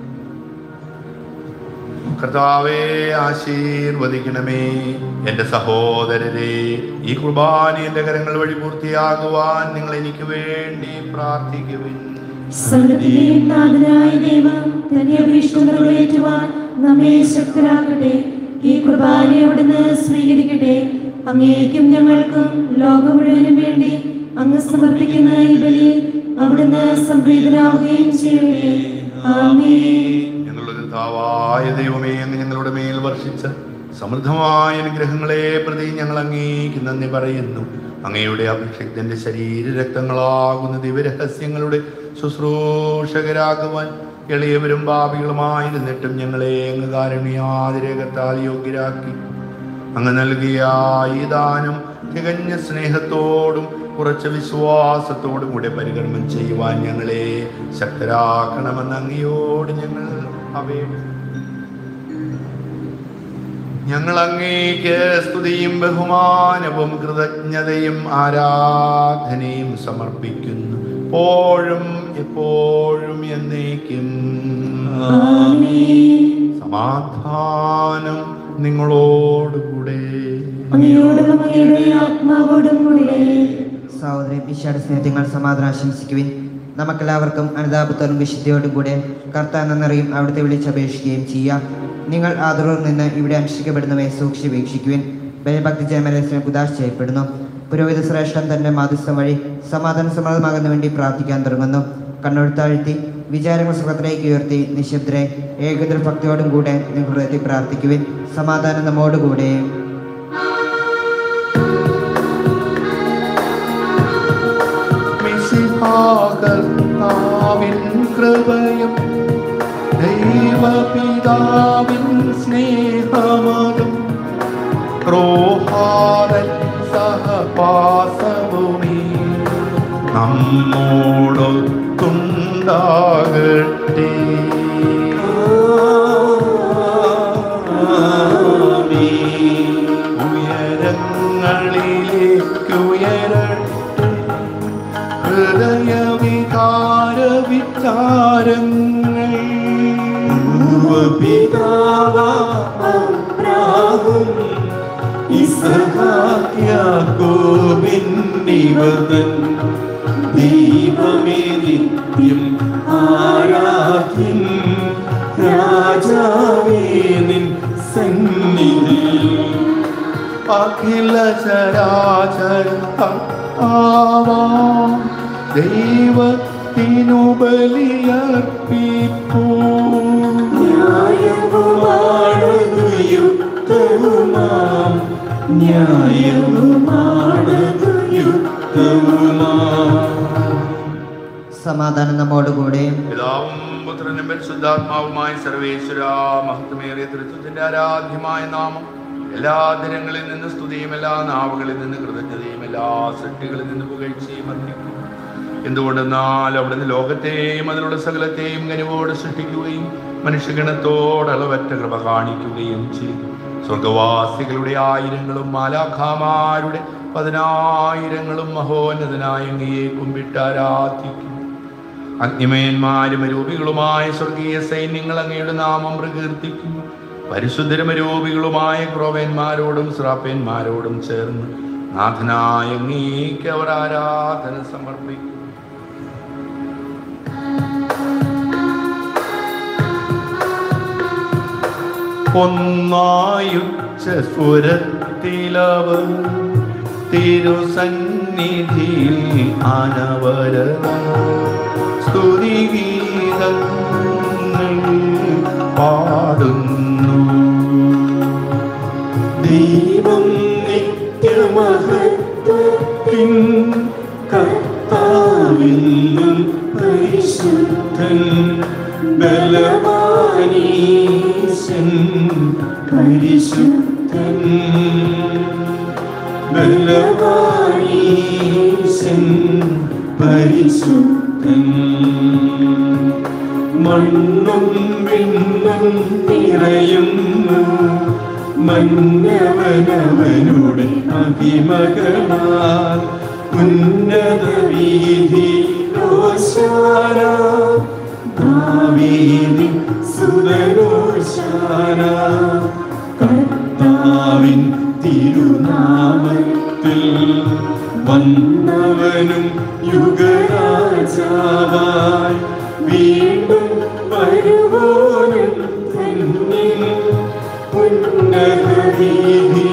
കർത്താവേ, ആശീർവദിക്കണമേ. എൻ്റെ സഹോദരരെ, ഈ കുർബാന എൻ്റെ കരങ്ങൾ വഴി പൂർത്തിയാകുവാൻ നിങ്ങൾ എനിക്ക് വേണ്ടി പ്രാർത്ഥിക്കുവിൻ. സ്വർഗ്ഗത്തിലെയും നാഥനായ ദൈവം തന്റെ അഭീഷ്ടം നിറവേറ്റുവാൻ നമ്മെ ശക്തരാക്കട്ടെ. ഈ കുർബാന അവിടുന്ന് സ്വീകരിക്കട്ടെ. അങ്ങേക്കും ഞങ്ങൾക്കും ലോകം മുഴുവനും വേണ്ടി അങ്ങ് സമർപ്പിക്കുന്ന ഈ ബലിയിൽ അവിടുന്ന് സംപ്രീതനാവുകയും ചെയ്യട്ടെ. ആമേൻ. ഞങ്ങളുടെ കർത്താവായ ദൈവമേ, അങ്ങ് ഞങ്ങളുടെ മേൽ വർഷിച്ച സമൃദ്ധമായ അനുഗ്രഹങ്ങളെ പ്രതി ഞങ്ങൾ അങ്ങേക്ക് നന്ദി പറയുന്നു. അങ്ങയുടെ അഭിഷിക്തന്റെ ശരീരരക്തങ്ങളാകുന്ന ദിവ്യരഹസ്യങ്ങളുടെ ശുശ്രൂഷകരാകുവാൻ എളിയവരും പാപികളുമായിരുന്നിട്ടും ഞങ്ങളെ അങ്ങ് കാരുണ്യാതിരേകത്താൽ യോഗ്യരാക്കി. അങ്ങ് നൽകിയ ഈ ദാനം തികഞ്ഞ സ്നേഹത്തോടും ഉറച്ച വിശ്വാസത്തോടും കൂടെ പരികർമ്മം ചെയ്യുവാൻ ഞങ്ങളെ ശക്തരാക്കണമെന്ന് അങ്ങയോട് ഞങ്ങൾ അപേക്ഷിക്കുന്നു. ഞങ്ങൾ അങ്ങേക്ക് സ്തുതിയും ബഹുമാനവും കൃതജ്ഞതയും ആരാധനയും സമർപ്പിക്കുന്നു, എപ്പോഴും എപ്പോഴും എന്നേക്കും. സമാധാനം നിങ്ങളോടുകൂടെ. സഹോദരൻ ഈശോയുടെ സ്നേഹങ്ങൾ സമാധാനം ആശംസിക്കുവിൻ. നമുക്കെല്ലാവർക്കും അനുതാപത്തോടും വിശുദ്ധിയോടും കൂടെ കർത്താവ് എന്നറിയും അവിടുത്തെ വിളിച്ചപേക്ഷിക്കുകയും ചെയ്യാം. നിങ്ങൾ ആദരവിൽ നിന്ന് ഇവിടെ അനുഷ്ഠിക്കപ്പെടുന്നവയെ സൂക്ഷിച്ച് വീക്ഷിക്കുവിൻ. ഭയഭക്തി ജയമരേശ്വരൻ കുദാശ ചെയ്യപ്പെടുന്നു. പുരോഹിത ശ്രേഷ്ഠൻ തന്റെ മാധ്യസ്ഥം വഴി സമാധാന സമ്മതമാകുന്ന വേണ്ടി പ്രാർത്ഥിക്കാൻ തുടങ്ങുന്നു. കണ്ണൂർ താഴ്ത്തി വിചാരങ്ങൾ സുഖത്തിലേക്ക് ഉയർത്തി നിശബ്ദരെ ഏകദ്ര ഭക്തിയോടും കൂടെ നിങ്ങൾ ഹൃദയത്തിൽ പ്രാർത്ഥിക്കുവിൻ. സമാധാനം നമ്മോടുകൂടെ. കൃപയും ദൈവപിതാവിൻ സ്നേഹമതും ക്രോഹാരൻ സഹവാസവുമേ നമ്മോടൊത്തുണ്ടാകട്ടെ. ഉയരങ്ങളിലേക്കുയരട്ടെ ഹൃദയവികാര വിചാരങ്ങൾ. പൂർവപിതാവാം ഇസഹാക്യാക്കോബിന്നിവതൻ ദൈവമേ നിത്യം ആരാധ്യൻ. രാജാവേ നിൻ സന്നിധിയിൽ അഖില ചരാചരത്താവാം ദൈവത്തിനു ബലിയർപ്പിപ്പൂ. ന്യായവുമാണതു യുക്തവുമാം, ന്യായവുമാണതു യുക്തവുമാം. സമാധാനം നമ്മോടുകൂടെ. പിതാവും പുത്രനും പരിശുദ്ധാത്മാവുമായ സർവേശ്വര മഹത്വമേറിയ തൃത്വത്തിന്റെ ആരാധ്യമായ നാമം എല്ലാ ദിനങ്ങളിൽ നിന്ന് സ്തുതിയും എല്ലാ നാവുകളിൽ നിന്ന് കൃതജ്ഞതയും എല്ലാ സൃഷ്ടികളിൽ നിന്ന് പുകഴ്ചയും അർപ്പിക്കും. എന്തുകൊണ്ടെന്നാൽ അവിടുന്ന് ലോകത്തെയും അതിലുള്ള സകലത്തെയും കനിവോട് സൃഷ്ടിക്കുകയും മനുഷ്യഗണത്തോട് അളവറ്റ കൃപ കാണിക്കുകയും ചെയ്തു. സ്വർഗവാസികളുടെ ആയിരങ്ങളും മാലാഖമാരുടെ 10,000 മഹോന്നതനായ അങ്ങയെ കുമ്പിട്ട് ആരാധിക്കും. അഗ്നിമയന്മാരും അരൂപികളുമായ സ്വർഗീയ സൈന്യങ്ങൾ അങ്ങയുടെ നാമം പ്രകീർത്തിക്കും. പരിശുദ്ധരും അരൂപികളുമായ ക്രോവന്മാരോടും ശ്രാപ്പന്മാരോടും ചേർന്ന് നാഥനായ അങ്ങേക്ക് അവർ ആരാധന സമർപ്പിക്കും. ഒന്നായുച്ച സ്വരത്തിലവർ തിരുസന്നിധിയിൽ അനവരതം സ്തുതിഗീതങ്ങൾ പാടുന്നു. ദൈവം നിത്യമഹത്വത്തിൻ കർത്താവെന്നും പരിശുദ്ധൻ ബലവാനീശൻ പരിശുദ്ധൻ ബലവാനീശൻ പരിശുദ്ധൻ. മണ്ണും വിണ്ണും നിറയുന്നു മന്നവനവനുടെ അതിമകളാൽ. ഉന്നത വീതിയിലവൻ ഓശാന ദാവീദിൻ സുതനോശാന കർത്താവിൻ തിരുനാമത്തിൽ വന്നവനും യുഗരാജാവായി വീണ്ടും വരുവോനും തന്നെ ഉന്നതവീതി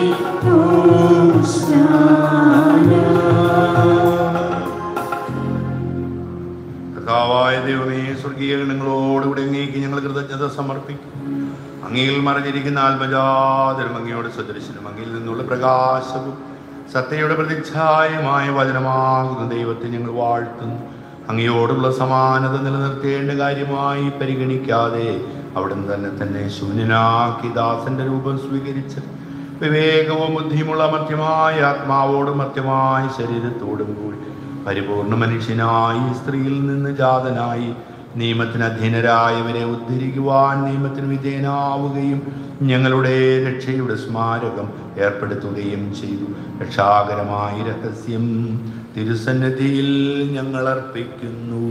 കർത്താവായ ദൈവമേ, സ്വർഗീയ ഗണങ്ങളോടുകൂടി അങ്ങേക്ക് ഞങ്ങൾ കൃതജ്ഞത സമർപ്പിക്കും. അങ്ങയിൽ മറിഞ്ഞിരിക്കുന്ന ആത്മജാതരും അങ്ങയോട് സദൃശനും അങ്ങയിൽ നിന്നുള്ള പ്രകാശവും സത്യയുടെ പ്രതിച്ഛായമായ വചനമാകുന്ന ദൈവത്തെ ഞങ്ങൾ വാഴ്ത്തുന്നു. അങ്ങയോടുള്ള സമാനത നിലനിർത്തേണ്ട കാര്യമായി പരിഗണിക്കാതെ അവിടുന്ന് തന്നെ ശൂന്യനാക്കി ദാസന്റെ രൂപം സ്വീകരിച്ച് വിവേകവും ബുദ്ധിയുമുള്ള മർത്യമായ ആത്മാവോടും മർത്യമായ ശരീരത്തോടും കൂടി പരിപൂർണ മനുഷ്യനായി സ്ത്രീയിൽ നിന്ന് ജാതനായി നിയമത്തിന് അധീനരായവരെ ഉദ്ധരിക്കുവാൻ നിയമത്തിന് വിധേയനാവുകയും ഞങ്ങളുടെ രക്ഷയുടെ സ്മാരകം ഏർപ്പെടുത്തുകയും ചെയ്തു. രക്ഷാകരമായ രഹസ്യം തിരുസന്നിധിയിൽ ഞങ്ങൾ അർപ്പിക്കുന്നു.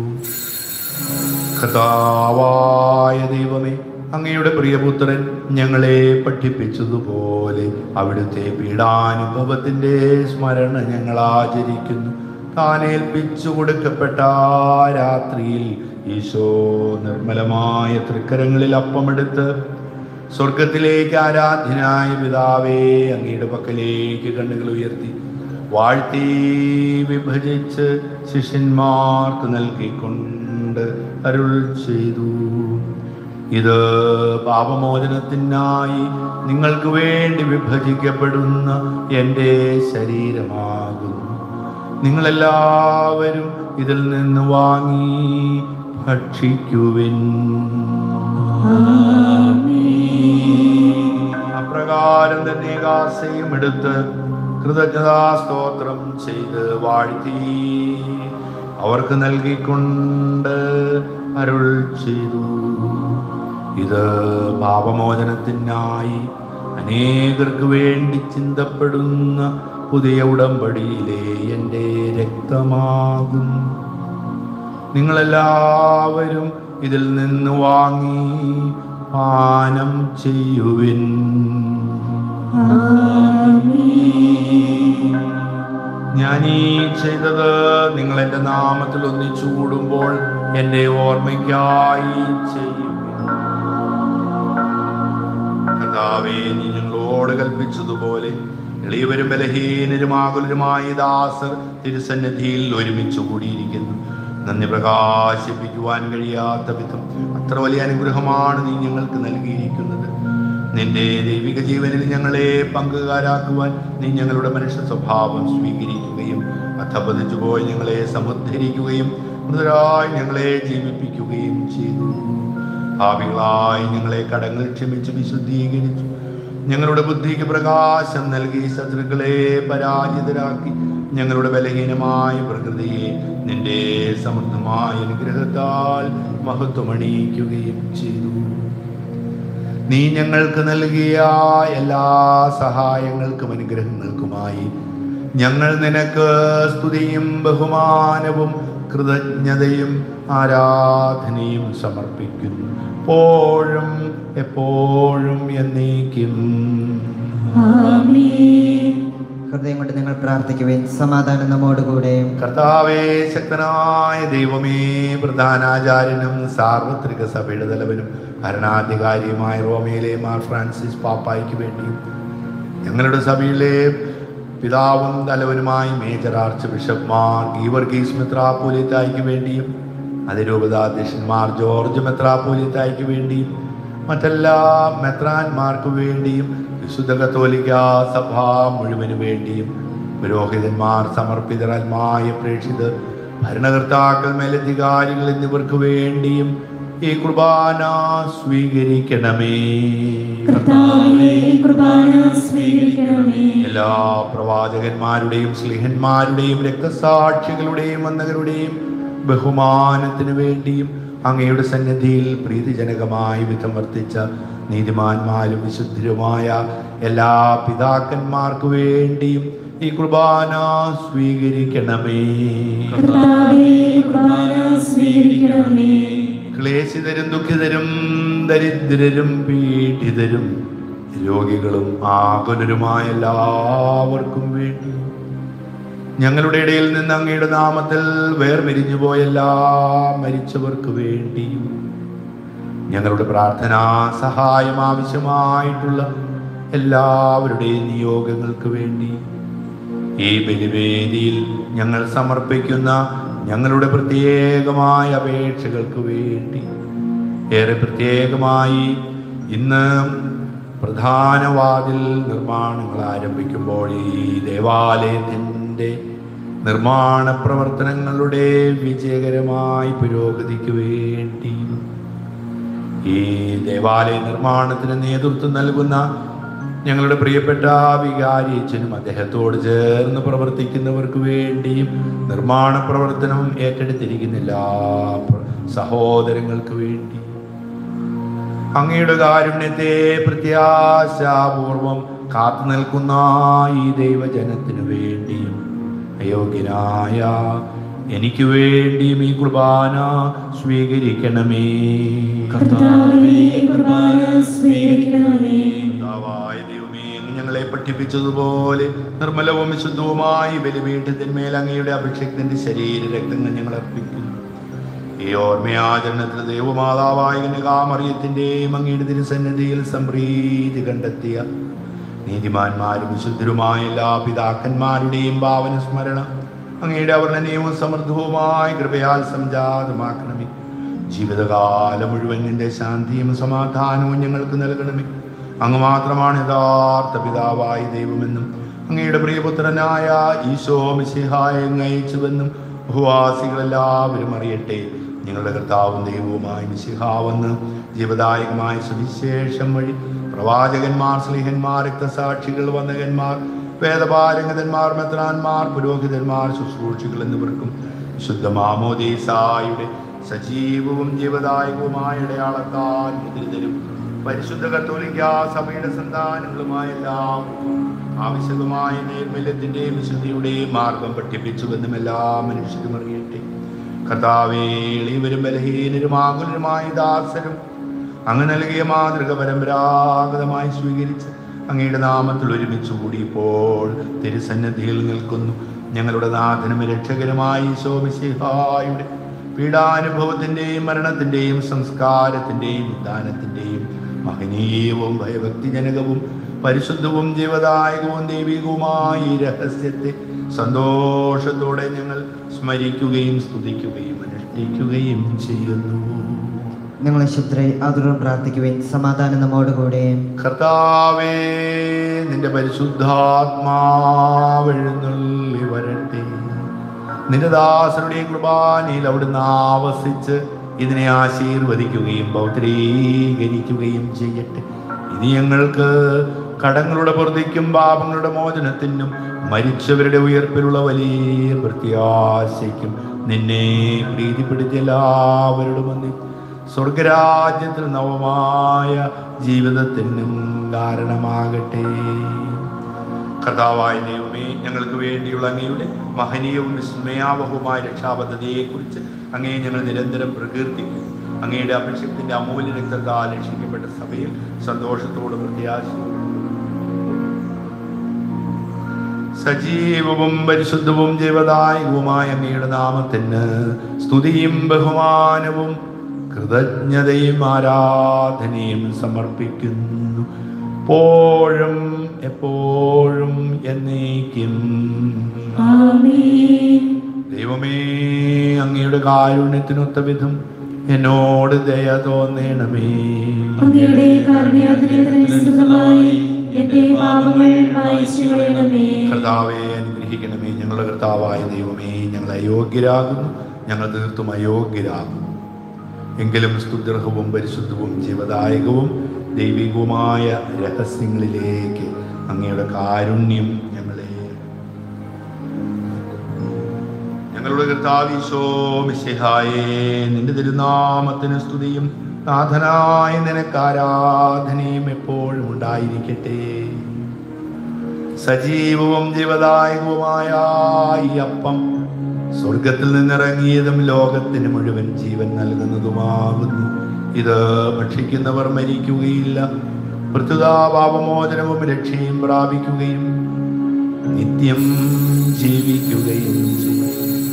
കർത്താവായ ദൈവമേ, അങ്ങയുടെ പ്രിയപുത്രൻ ഞങ്ങളെ പഠിപ്പിച്ചതുപോലെ അവിടുത്തെ പീഡാനുഭവത്തിന്റെ സ്മരണ ഞങ്ങൾ ആചരിക്കുന്നു. താൻ ഏൽപ്പിച്ചു കൊടുക്കപ്പെട്ട രാത്രിയിൽ ഈശോ നിർമ്മലമായ തൃക്കരങ്ങളിൽ അപ്പമെടുത്ത് സ്വർഗത്തിലേക്ക് ആരാധ്യനായ പിതാവേ അങ്ങയുടെ പക്കലേക്ക് കണ്ണുകൾ ഉയർത്തി വാഴ്ത്തി വിഭജിച്ച് ശിഷ്യന്മാർക്ക് നൽകിക്കൊണ്ട് അരുൾ ചെയ്തു. ഇത് പാപമോചനത്തിനായി നിങ്ങൾക്ക് വേണ്ടി വിഭജിക്കപ്പെടുന്ന എൻ്റെ ശരീരമാകുന്നു. നിങ്ങളെല്ലാവരും ഇതിൽ നിന്ന് വാങ്ങി ഭക്ഷിക്കുവിൻ. അപ്രകാരം തന്നെ കാസയും എടുത്ത് കൃതജ്ഞതാ സ്തോത്രം ചെയ്ത് വാഴ്ത്തി അവർക്ക് നൽകിക്കൊണ്ട് അരുൾ ചെയ്തു. ഇത് പാപമോചനത്തിനായി അനേകർക്ക് വേണ്ടി ചിന്തപ്പെടുന്ന പുതിയ ഉടമ്പടിയിലെ എൻ്റെ രക്തമാകും. നിങ്ങളെല്ലാവരും ഇതിൽ നിന്ന് വാങ്ങി പാനം ചെയ്യുവിൻ. ഞാനീ ചെയ്തത് നിങ്ങൾ എൻ്റെ നാമത്തിൽ ഒന്നിച്ചു കൂടുമ്പോൾ എൻ്റെ ഓർമ്മയ്ക്കായി ചെയ്യും. കർത്താവേ, നീ ഞങ്ങളോട് കൽപ്പിച്ചതുപോലെ എളിയവരും ബലഹീനരും ആകുലരുമായ ദാസർ തിരുസന്നിധിയിൽ ഒരുമിച്ച് കൂടിയിരിക്കുന്നു. നന്ദി പ്രകാശിപ്പിക്കുവാൻ കഴിയാത്ത വിധം അത്ര വലിയ അനുഗ്രഹമാണ് നീ ഞങ്ങൾക്ക് നൽകിയിരിക്കുന്നത്. നിന്റെ ദൈവിക ജീവനിൽ ഞങ്ങളെ പങ്കുകാരാക്കുവാൻ നീ ഞങ്ങളുടെ മനുഷ്യ സ്വഭാവം സ്വീകരിക്കുകയും അധപതിച്ചു പോയി ഞങ്ങളെ സമുദ്ധരിക്കുകയും മൃതരായി ഞങ്ങളെ ജീവിപ്പിക്കുകയും ചെയ്തു. ഭാവികളായി ഞങ്ങളെ കടങ്ങൾ ക്ഷമിച്ച് വിശുദ്ധീകരിച്ചു. ഞങ്ങളുടെ ബുദ്ധിക്ക് പ്രകാശം നൽകി ശത്രുക്കളെ പരാജിതരാക്കി ഞങ്ങളുടെ ബലഹീനമായ പ്രകൃതിയെ നിന്റെ സമൃദ്ധമായ അനുഗ്രഹത്താൽ മഹത്വമണിയിക്കുകയും ചെയ്തു. നീ ഞങ്ങൾക്ക് നൽകിയ എല്ലാ സഹായങ്ങൾക്കും അനുഗ്രഹങ്ങൾക്കുമായി ഞങ്ങൾ നിനക്ക് സ്തുതിയും ബഹുമാനവും കൃതജ്ഞതയും ആരാധനയും സമർപ്പിക്കുന്നു. എപ്പോഴും എപ്പോഴും എന്നേക്കും. ഹൃദയം കൊണ്ട് നിങ്ങൾ പ്രാർത്ഥിക്കുവിൻ. സമാധാനം നമ്മോടുകൂടെ. കർത്താവേ, ശക്തനായ ദൈവമേ, പ്രധാനാചാര്യനും സാർവത്രിക സഭയുടെ തലവനും ഭരണാധികാരിയുമായ റോമയിലെ മാർ ഫ്രാൻസിസ് പാപ്പായ്ക്ക് വേണ്ടിയും ഞങ്ങളുടെ സഭയിലെ പിതാവും തലവനുമായി major archbishop Mar Geevarghese മെത്രാപ്പോലീത്തായ്ക്ക് വേണ്ടിയും അതിരൂപതാധ്യക്ഷന്മാർ ജോർജ് മെത്രാപ്പോലീത്തായ്ക്ക് വേണ്ടിയും മറ്റെല്ലാ മെത്രാന്മാർക്ക് വേണ്ടിയും വിശുദ്ധ കത്തോലിക്ക സഭ മുഴുവന് വേണ്ടിയും പുരോഹിതന്മാർ, സമർപ്പിതരായ പ്രേക്ഷിതർ, ഭരണകർത്താക്കൾ, മേലധികാരികൾ എന്നിവർക്ക് വേണ്ടിയും ഈ കുർബാന സ്വീകരിക്കണമേ. എല്ലാ പ്രവാചകന്മാരുടെയും സ്ലിഹന്മാരുടെയും രക്തസാക്ഷികളുടെയും വന്ദകരുടെയും ബഹുമാനത്തിന് വേണ്ടിയും അങ്ങയുടെ സന്നിധിയിൽ പ്രീതിജനകമായി വിധം വർത്തിച്ച നീതിമാന്മാരും വിശുദ്ധരുമായ എല്ലാ പിതാക്കന്മാർക്ക് വേണ്ടിയും ഈ കുർബാന സ്വീകരിക്കണമേ. കർത്താവേ, കുർബാന സ്വീകരിക്കണമേ. ക്ലേശിതരും ദുഃഖിതരും ദരിദ്രരും പീഡിതരും രോഗികളും ആകുലരുമായ എല്ലാവർക്കും വേണ്ടി ഞങ്ങളുടെ ഇടയിൽ നിന്ന് അങ്ങയുടെ നാമത്തിൽ വേർപിരിഞ്ഞു പോയ എല്ലാ മരിച്ചവർക്ക് വേണ്ടിയും ഞങ്ങളുടെ പ്രാർത്ഥനാ സഹായം ആവശ്യമായിട്ടുള്ള എല്ലാവരുടെയും നിയോഗങ്ങൾക്ക് വേണ്ടി ഈ ബലിവേദിയിൽ ഞങ്ങൾ സമർപ്പിക്കുന്ന ഞങ്ങളുടെ പ്രത്യേകമായ അപേക്ഷകൾക്ക് വേണ്ടി ഏറെ പ്രത്യേകമായി ഇന്ന് പ്രധാന വാതിൽ നിർമ്മാണങ്ങൾ ആരംഭിക്കുമ്പോൾ ഈ ദേവാലയത്തിൻ്റെ നിർമ്മാണ പ്രവർത്തനങ്ങളുടെ വിജയകരമായ പുരോഗതിക്ക് വേണ്ടി ഈ ദേവാലയ നിർമ്മാണത്തിന് നേതൃത്വം നൽകുന്ന ഞങ്ങളുടെ പ്രിയപ്പെട്ട വികാരി അച്ഛനും അദ്ദേഹത്തോട് ചേർന്ന് പ്രവർത്തിക്കുന്നവർക്ക് വേണ്ടിയും നിർമ്മാണ പ്രവർത്തനം ഏറ്റെടുത്തിരിക്കുന്ന എല്ലാ സഹോദരങ്ങൾക്ക് വേണ്ടി അങ്ങയുടെ കാരുണ്യത്തെ പ്രത്യാശാപൂർവം കാത്തു നിൽക്കുന്ന ഈ ദൈവജനത്തിനു വേണ്ടിയും അയോഗ്യനായ എനിക്ക് വേണ്ടിയും ഈ കുർബാന സ്വീകരിക്കണമേ. കർത്താവേ, കുർബാന സ്വീകരിക്കണമേ. കർത്താവായ ദൈവമേ, അങ്ങ് ഞങ്ങളെ പഠിപ്പിച്ചതുപോലെ നിർമ്മലവും വിശുദ്ധവുമായി ബലിപീഠത്തിന്മേൽ അങ്ങയുടെ അഭിഷേകത്തിന്റെ ശരീര രക്തങ്ങൾ ഞങ്ങൾ അർപ്പിക്കുന്നു. ഈ ഓർമ്മയാചരണത്തിൽ ദൈവമാതാവായ കന്യകാമറിയത്തിന്റെയും അങ്ങയുടെ തിരുസന്നിധിയിൽ സംപ്രീതി കണ്ടെത്തിയ നീതിമാന്മാരും വിശുദ്ധരുമായ എല്ലാ പിതാക്കന്മാരുടെയും ഭാവന സ്മരണം അങ്ങയുടെ അവർണ്ണനീയവും സമൃദ്ധവുമായ കൃപയാൽ സംജാതമാക്കണമേ. ജീവിതകാലം മുഴുവൻ നിന്റെ ശാന്തിയും സമാധാനവും ഞങ്ങൾക്ക് നൽകണമേ. അങ്ങ് മാത്രമാണ് യഥാർത്ഥ പിതാവായ ദൈവമെന്നും അങ്ങയുടെ പ്രിയപുത്രനായ ഈശോ മിശിഹായെ അങ്ങ് അയച്ചുവെന്നും ഭൂവാസികളെല്ലാവരും അറിയട്ടെ. ഞങ്ങളുടെ കർത്താവും ദൈവവുമായ മിശിഹാവെന്ന് ജീവദായകമായ സുവിശേഷം വഴി പ്രവാചകന്മാർ, സ്ലീഹന്മാർ, രക്തസാക്ഷികൾ, വന്ദകന്മാർ, വേദപാരംഗതന്മാർ, മെത്രാന്മാർ, പുരോഹിതന്മാർ, ശുശ്രൂഷികൾ എന്നിവർക്കും ശുദ്ധ മാമോദീസായുടെ സജീവവും ജീവദായകവുമായ അടയാളത്താൽ മുദ്രിതരും പരിശുദ്ധ കത്തോലിക്കാ സഭയുടെ സന്താനങ്ങളുമായ എല്ലാവർക്കും ആവശ്യകമായ നൈർമല്യത്തിന്റെയും വിശുദ്ധിയുടെയും മാർഗം പഠിപ്പിച്ചുവെന്നും എല്ലാ മനുഷ്യരും അറിയട്ടെ. കർത്താവേ, എളിയവരും ബലഹീനരും ആകുലരുമായ ദാസരും അങ്ങ് നൽകിയ മാതൃക പരമ്പരാഗതമായി സ്വീകരിച്ച് അങ്ങയുടെ നാമത്തിൽ ഒരുമിച്ച് കൂടി ഇപ്പോൾ തിരുസന്നിധിയിൽ നിൽക്കുന്നു. ഞങ്ങളുടെ നാഥനും രക്ഷകരുമായ ഈശോ മിശിഹായുടെ പീഡാനുഭവത്തിന്റെയും മരണത്തിന്റെയും സംസ്കാരത്തിന്റെയും ഉദ്ധാനത്തിന്റെയും മഹനീയവും ഭയഭക്തിജനകവും പരിശുദ്ധവും ജീവദായകവും ദൈവികവുമായ ഈ രഹസ്യത്തെ സന്തോഷത്തോടെ ഞങ്ങൾ സ്മരിക്കുകയും സ്തുതിക്കുകയും അനുഷ്ഠിക്കുകയും ചെയ്യുന്നു. ഞങ്ങളെ ശുദ്ധരെ ആദരവും പ്രാർത്ഥിക്കുവാൻ സമാധാനം നമ്മോടുകൂടെ. കർത്താവേ, നിന്റെ പരിശുദ്ധാത്മാവെഴുന്നള്ളി വരട്ടെ. നിന്റെ ദാസരുടെ കുർബാനയിൽ അവിടുന്ന് ആവസിച്ച് ഇതിനെ ആശീർവദിക്കുകയും പൗത്രീകരിക്കുകയും ചെയ്യട്ടെ. ഇനി ഞങ്ങൾക്ക് കടങ്ങളുടെ പൊറുതിക്കും പാപങ്ങളുടെ മോചനത്തിനും മരിച്ചവരുടെ ഉയർപ്പിലുള്ള വലിയ പ്രത്യാശയ്ക്കും നിന്നെ പ്രീതിപ്പെടുത്തിയ എല്ലാവരോടും വന്ദി സ്വർഗരാജ്യത്തിൽ നവമായ ജീവിതത്തിനും കാരണമാകട്ടെ. കർത്താവായ ദൈവമേ, ഞങ്ങൾക്ക് വേണ്ടിയുള്ള അങ്ങയുടെ മഹനീയവും വിസ്മയാവഹവുമായ രക്ഷാപദ്ധതിയെക്കുറിച്ച് അങ്ങയെ ഞങ്ങൾ നിരന്തരം പ്രകീർത്തിക്കും. അങ്ങയുടെ അഭിഷേകത്തിന്റെ അമൂല്യ രക്തത്താൽ രക്ഷിക്കപ്പെട്ട സഭയിൽ സന്തോഷത്തോടും പ്രത്യാശയോടും സജീവവും പരിശുദ്ധവും ജീവദായകവുമായ അങ്ങയുടെ നാമത്തിന് സ്തുതിയും ബഹുമാനവും കൃതജ്ഞതയും ആരാധനയും സമർപ്പിക്കുന്നു, എപ്പോഴും എപ്പോഴും എന്നേക്കും. ദൈവമേ, അങ്ങയുടെ കാരുണ്യത്തിനൊത്ത വിധം എന്നോട് ദയ തോന്നണമേ. അങ്ങയുടെ കാരുണ്യാതിരേകമായി എന്റെ പാപങ്ങൾ മായ്ച്ചുകളയണമേ. കർത്താവേ, അനുഗ്രഹിക്കണമേ. ഞങ്ങളുടെ കർത്താവായ ദൈവമേ, ഞങ്ങൾ അയോഗ്യരാകുന്നു, ഞങ്ങൾ തീർത്തും അയോഗ്യരാകുന്നു. എങ്കിലും സ്തുത്യർഹവും പരിശുദ്ധവും ജീവദായകവും ദൈവികവുമായ രഹസ്യങ്ങളിലേക്ക് അങ്ങയുടെ കാരുണ്യം ഞങ്ങളുടെ കർത്താവ് ഈശോ മിശിഹായേ, നിന്റെ തിരുനാമത്തിന് സ്തുതിയും നാഥനായ നിനക്ക് ആരാധനയും എപ്പോഴും ഉണ്ടായിരിക്കട്ടെ. സജീവവും ജീവദായകവുമായ ഈ അപ്പം സ്വർഗത്തിൽ നിന്നിറങ്ങിയതും ലോകത്തിന് മുഴുവൻ ജീവൻ നൽകുന്നതുമാകുന്നു. ഇത് ഭക്ഷിക്കുന്നവർ മരിക്കുകയില്ല, പ്രത്യുത പാപമോചനവും രക്ഷയും പ്രാപിക്കുകയും നിത്യം ജീവിക്കുകയും ചെയ്യും.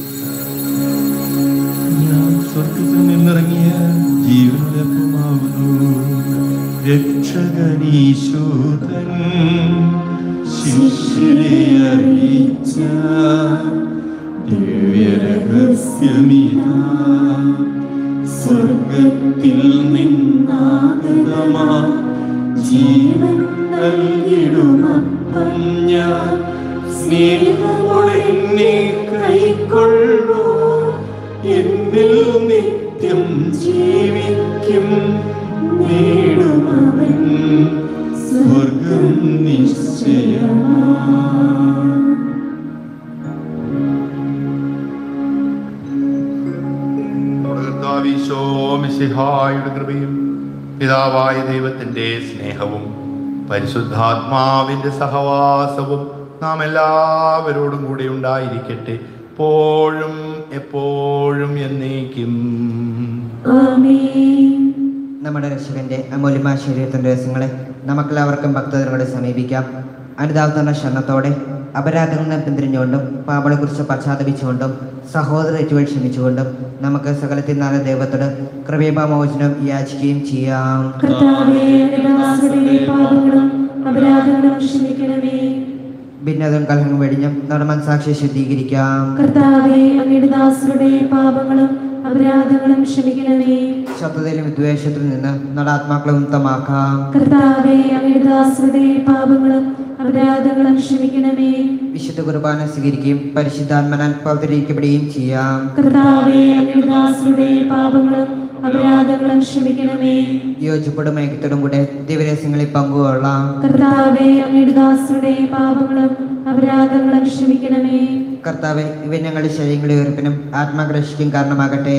ഞാൻ സ്വർഗത്തിൽ നിന്നിറങ്ങിയ ജീവനുടെ അപ്പമാകുന്നു. രക്ഷകനീശോധൻ ശിഷ്യരെ അറിയിച്ച ദിവ്യരഹസ്യമിതാ, സ്വർഗത്തിൽ നിന്നാഗതമാ ജീവൻ നൽകിടുമപ്പം ഞാൻ സ്നേഹമോടെന്നെ കൈക്കൊള്ളൂ, എന്നിൽ നിത്യം ജീവിക്കും, നേടുമവൻ സ്വർഗം നിശ്ചയമാണ്. മിശിഹായുടെ കൃപയും പിതാവായ ദൈവത്തിന്റെ സ്നേഹവും പരിശുദ്ധാത്മാവിന്റെ സഹവാസവും നാം എല്ലാവരോടും കൂടെ ഉണ്ടായിരിക്കട്ടെ, എപ്പോഴും എപ്പോഴും എന്നേക്കും. നമ്മുടെ രക്ഷകന്റെ അമൂല്യമായ ശരീരത്തിന്റെ രഹസ്യങ്ങളെ നമുക്കെല്ലാവർക്കും ഭക്തരോടെ സമീപിക്കാം. അനുതാപത്തിന്റെ ക്ഷണത്തോടെ അപരാധങ്ങൾ പിന്തിരിഞ്ഞുകൊണ്ടും പാപങ്ങളെക്കുറിച്ച് പശ്ചാത്തപിച്ചുകൊണ്ടും സഹോദര തെറ്റുകൾ ക്ഷമിച്ചുകൊണ്ടും നമുക്ക് സകലത്തിൽ നല്ല ദൈവത്തോട് കൃപയാമോചനം യാചിക്കുകയും ചെയ്യാം. ഭിന്നതും കലഹം വെടിഞ്ഞും നമ്മുടെ മനസാക്ഷി ശുദ്ധീകരിക്കാം. ശത്രുതയിലും വിദ്വേഷത്തിൽ നിന്ന് നമ്മുടെ ആത്മാക്കളെ മുക്തമാക്കാം. വിശുദ്ധ കുർബാന സ്വീകരിക്കുകയും പരിശുദ്ധാത്മനാൽ പൗത്രീകരിക്കപ്പെടുകയും ചെയ്യാം. യോജിപ്പോടും ഐക്യത്തോടും കൂടെ ദിവരഹസ്യങ്ങളിൽ പങ്കുകൊള്ളാം. കർത്താവെ, ഇവ ഞങ്ങളുടെ ശരീരങ്ങളുടെ ഉയർപ്പിനും ആത്മാഗ്രഹിക്കും കാരണമാകട്ടെ.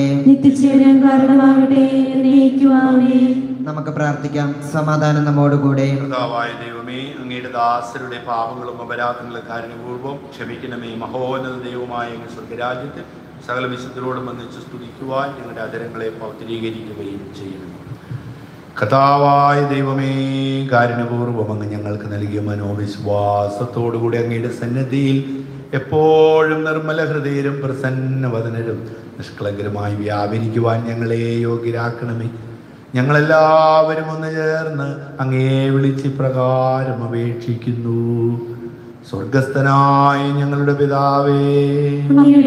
നമുക്ക് പ്രാർത്ഥിക്കാം. സമാധാനം നമ്മോടുകൂടെ. കർത്താവായ ദൈവമേ, അങ്ങയുടെ ദാസരുടെ പാപങ്ങളും അപരാധങ്ങളും കാരുണ്യപൂർവ്വം ക്ഷമിക്കണമേ. മഹോന്നത ദൈവമായ സ്വർഗരാജ്യത്തിൽ സകല വിശുദ്ധരോടും വന്നിച്ച് സ്തുതിക്കുവാൻ ഞങ്ങളുടെ അധരങ്ങളെ പൗത്രീകരിക്കുകയും ചെയ്യണം. കർത്താവായ ദൈവമേ, കാരുണ്യപൂർവ്വം അങ്ങ് ഞങ്ങൾക്ക് നൽകിയ മനോവിശ്വാസത്തോടുകൂടി അങ്ങയുടെ സന്നിധിയിൽ എപ്പോഴും നിർമ്മല ഹൃദയരും പ്രസന്നവദനരും നിഷ്കളങ്കരുമായി വ്യാപരിക്കുവാൻ ഞങ്ങളെ യോഗ്യരാക്കണമേ. ഞങ്ങളെല്ലാവരും ഒന്ന് ചേർന്ന് അങ്ങേ വിളിച്ച് പ്രകാരം അപേക്ഷിക്കുന്നു. സ്വർഗസ്ഥനായ ഞങ്ങളുടെ പിതാവേ, അങ്ങയുടെ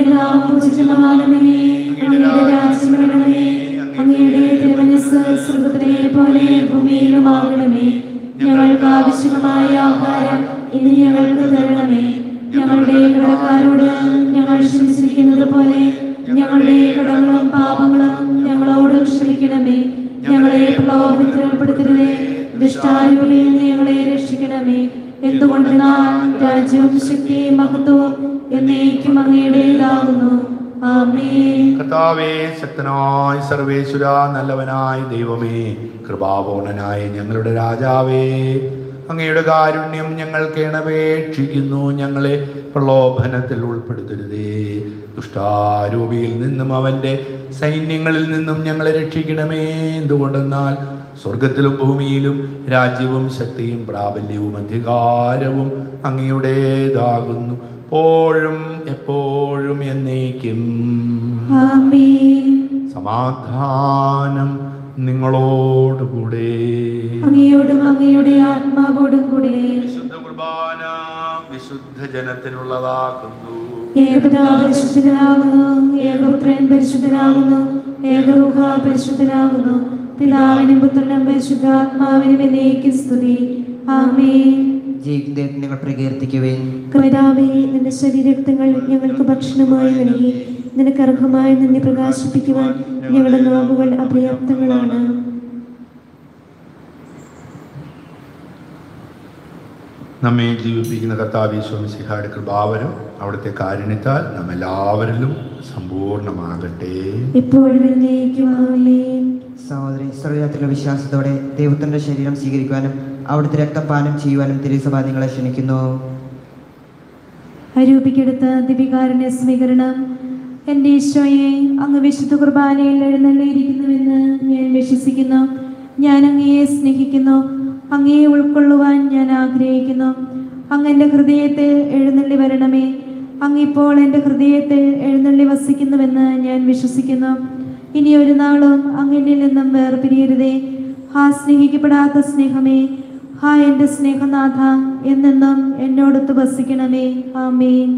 തിരുമനസ്സ് സ്വർഗ്ഗത്തിലെ പോലെ ഭൂമിയിലുമാകണമേ. ഞങ്ങൾക്ക് ആവശ്യമായ ആഹാരം ഇന്ന് ഞങ്ങൾക്ക് തരണമേ. ഞങ്ങളുടെ കടക്കാരോട് ഞങ്ങൾ ക്ഷമിച്ചിരിക്കുന്നത് പോലെ ഞങ്ങളുടെ കടങ്ങളും പാപങ്ങളും ഞങ്ങളോട് ക്ഷമിക്കണമേ. ഞങ്ങളെ പ്രലോഭനത്തിൽ ഉൾപ്പെടുത്തരുതേ, ദുഷ്ടാരൂപിയിൽ നിന്ന് ഞങ്ങളെ രക്ഷിക്കണമേ. എന്തുകൊണ്ടെന്നാൽ രാജ്യവും ശക്തിയും മഹത്വവും എന്നേക്കും അങ്ങയുടേതാകുന്നു. ആമേൻ. കർത്താവേ, ശക്തനായ സർവേശ്വര, നല്ലവനായ ദൈവമേ, കൃപാപൂർണനായ ഞങ്ങളുടെ രാജാവേ, അങ്ങയുടെ കാരുണ്യം ഞങ്ങൾ കേണപേക്ഷിക്കുന്നു. ഞങ്ങളെ പ്രലോഭനത്തിൽ ഉൾപ്പെടുത്തരുതേ, ദുഷ്ടാരൂപിയിൽ നിന്നും അവന്റെ സൈന്യങ്ങളിൽ നിന്നും ഞങ്ങളെ രക്ഷിക്കണമേ. എന്തുകൊണ്ടെന്നാൽ സ്വർഗത്തിലും ഭൂമിയിലും രാജ്യവും ശക്തിയും പ്രാബല്യവും അധികാരവും അങ്ങയുടേതാകുന്നു, എപ്പോഴും എപ്പോഴും എന്നേക്കും. ആമേൻ. സമാധാനം നിങ്ങളോടുകൂടെ. അങ്ങയോടും അങ്ങയുടെ ആത്മാവോടും കൂടെ. വിശുദ്ധ കുർബാന വിശുദ്ധ ജനത്തിനുള്ളതാകുന്നു. ഏകപിതാവ് പരിശുദ്ധനാകുന്നു, ഏകപുത്രൻ പരിശുദ്ധനാകുന്നു, ഏകരൂഹ പരിശുദ്ധനാകുന്നു. പിതാവിനും പുത്രനും പരിശുദ്ധാത്മാവിനും എന്നേക്കും സ്തുതി. ആമേൻ. ജീവിതത്തിൽ നിങ്ങൾ പ്രകീർത്തിക്കുവേൻ. കർത്താവേ, നിന്റെ ശരീരരക്തങ്ങൾ ഞങ്ങൾക്ക് ഭക്ഷണമായി നൽകി നിനക്ക് അർഹമായ നന്ദി പ്രകാശിപ്പിക്കുവാൻ ഞങ്ങളുടെ നാവുകൾ അപര്യാപ്തങ്ങളാണ്. നമ്മെ ജീവിപ്പിക്കുന്ന കർത്താവേ മിശിഹായുടെ കൃപാവരം അവിടുത്തെ കാരുണ്യത്താൽ നാം എല്ലാവരിലും സമ്പൂർണ്ണമാകട്ടെ. എപ്പോഴും എന്നേക്കും ആമേൻ. സഹോദരി, സർവ്വത്തിലുള്ള വിശ്വാസത്തോടെ ദൈവത്തിന്റെ ശരീരം സ്വീകരിക്കുവാനും അവിടുത്തെ രക്തം പാനം ചെയ്യുവാനും തിരുസഭ നിങ്ങളെ ക്ഷണിക്കുന്നു. അരൂപിക്കെടുത്ത ദിവികാരുണ്യ സ്വീകരണം. എൻ്റെ ഈശോയെ, അങ്ങ് വിശുദ്ധ കുർബാനയിൽ എഴുന്നള്ളിയിരിക്കുന്നുവെന്ന് ഞാൻ വിശ്വസിക്കുന്നു. ഞാൻ അങ്ങയെ സ്നേഹിക്കുന്നു. അങ്ങയെ ഉൾക്കൊള്ളുവാൻ ഞാൻ ആഗ്രഹിക്കുന്നു. അങ്ങ് എൻ്റെ ഹൃദയത്തിൽ എഴുന്നള്ളി വരണമേ. അങ്ങിപ്പോൾ എൻ്റെ ഹൃദയത്തിൽ എഴുന്നള്ളി വസിക്കുന്നുവെന്ന് ഞാൻ വിശ്വസിക്കുന്നു. ഇനി ഒരു നാളും അങ്ങനിൽ നിന്നും വേർപിരിയരുതേ. സ്നേഹിക്കപ്പെടാത്ത സ്നേഹമേ, എൻ്റെ സ്നേഹനാഥ, എന്നെന്നും എന്നോടൊത്ത് വസിക്കണമേ. ആമേൻ.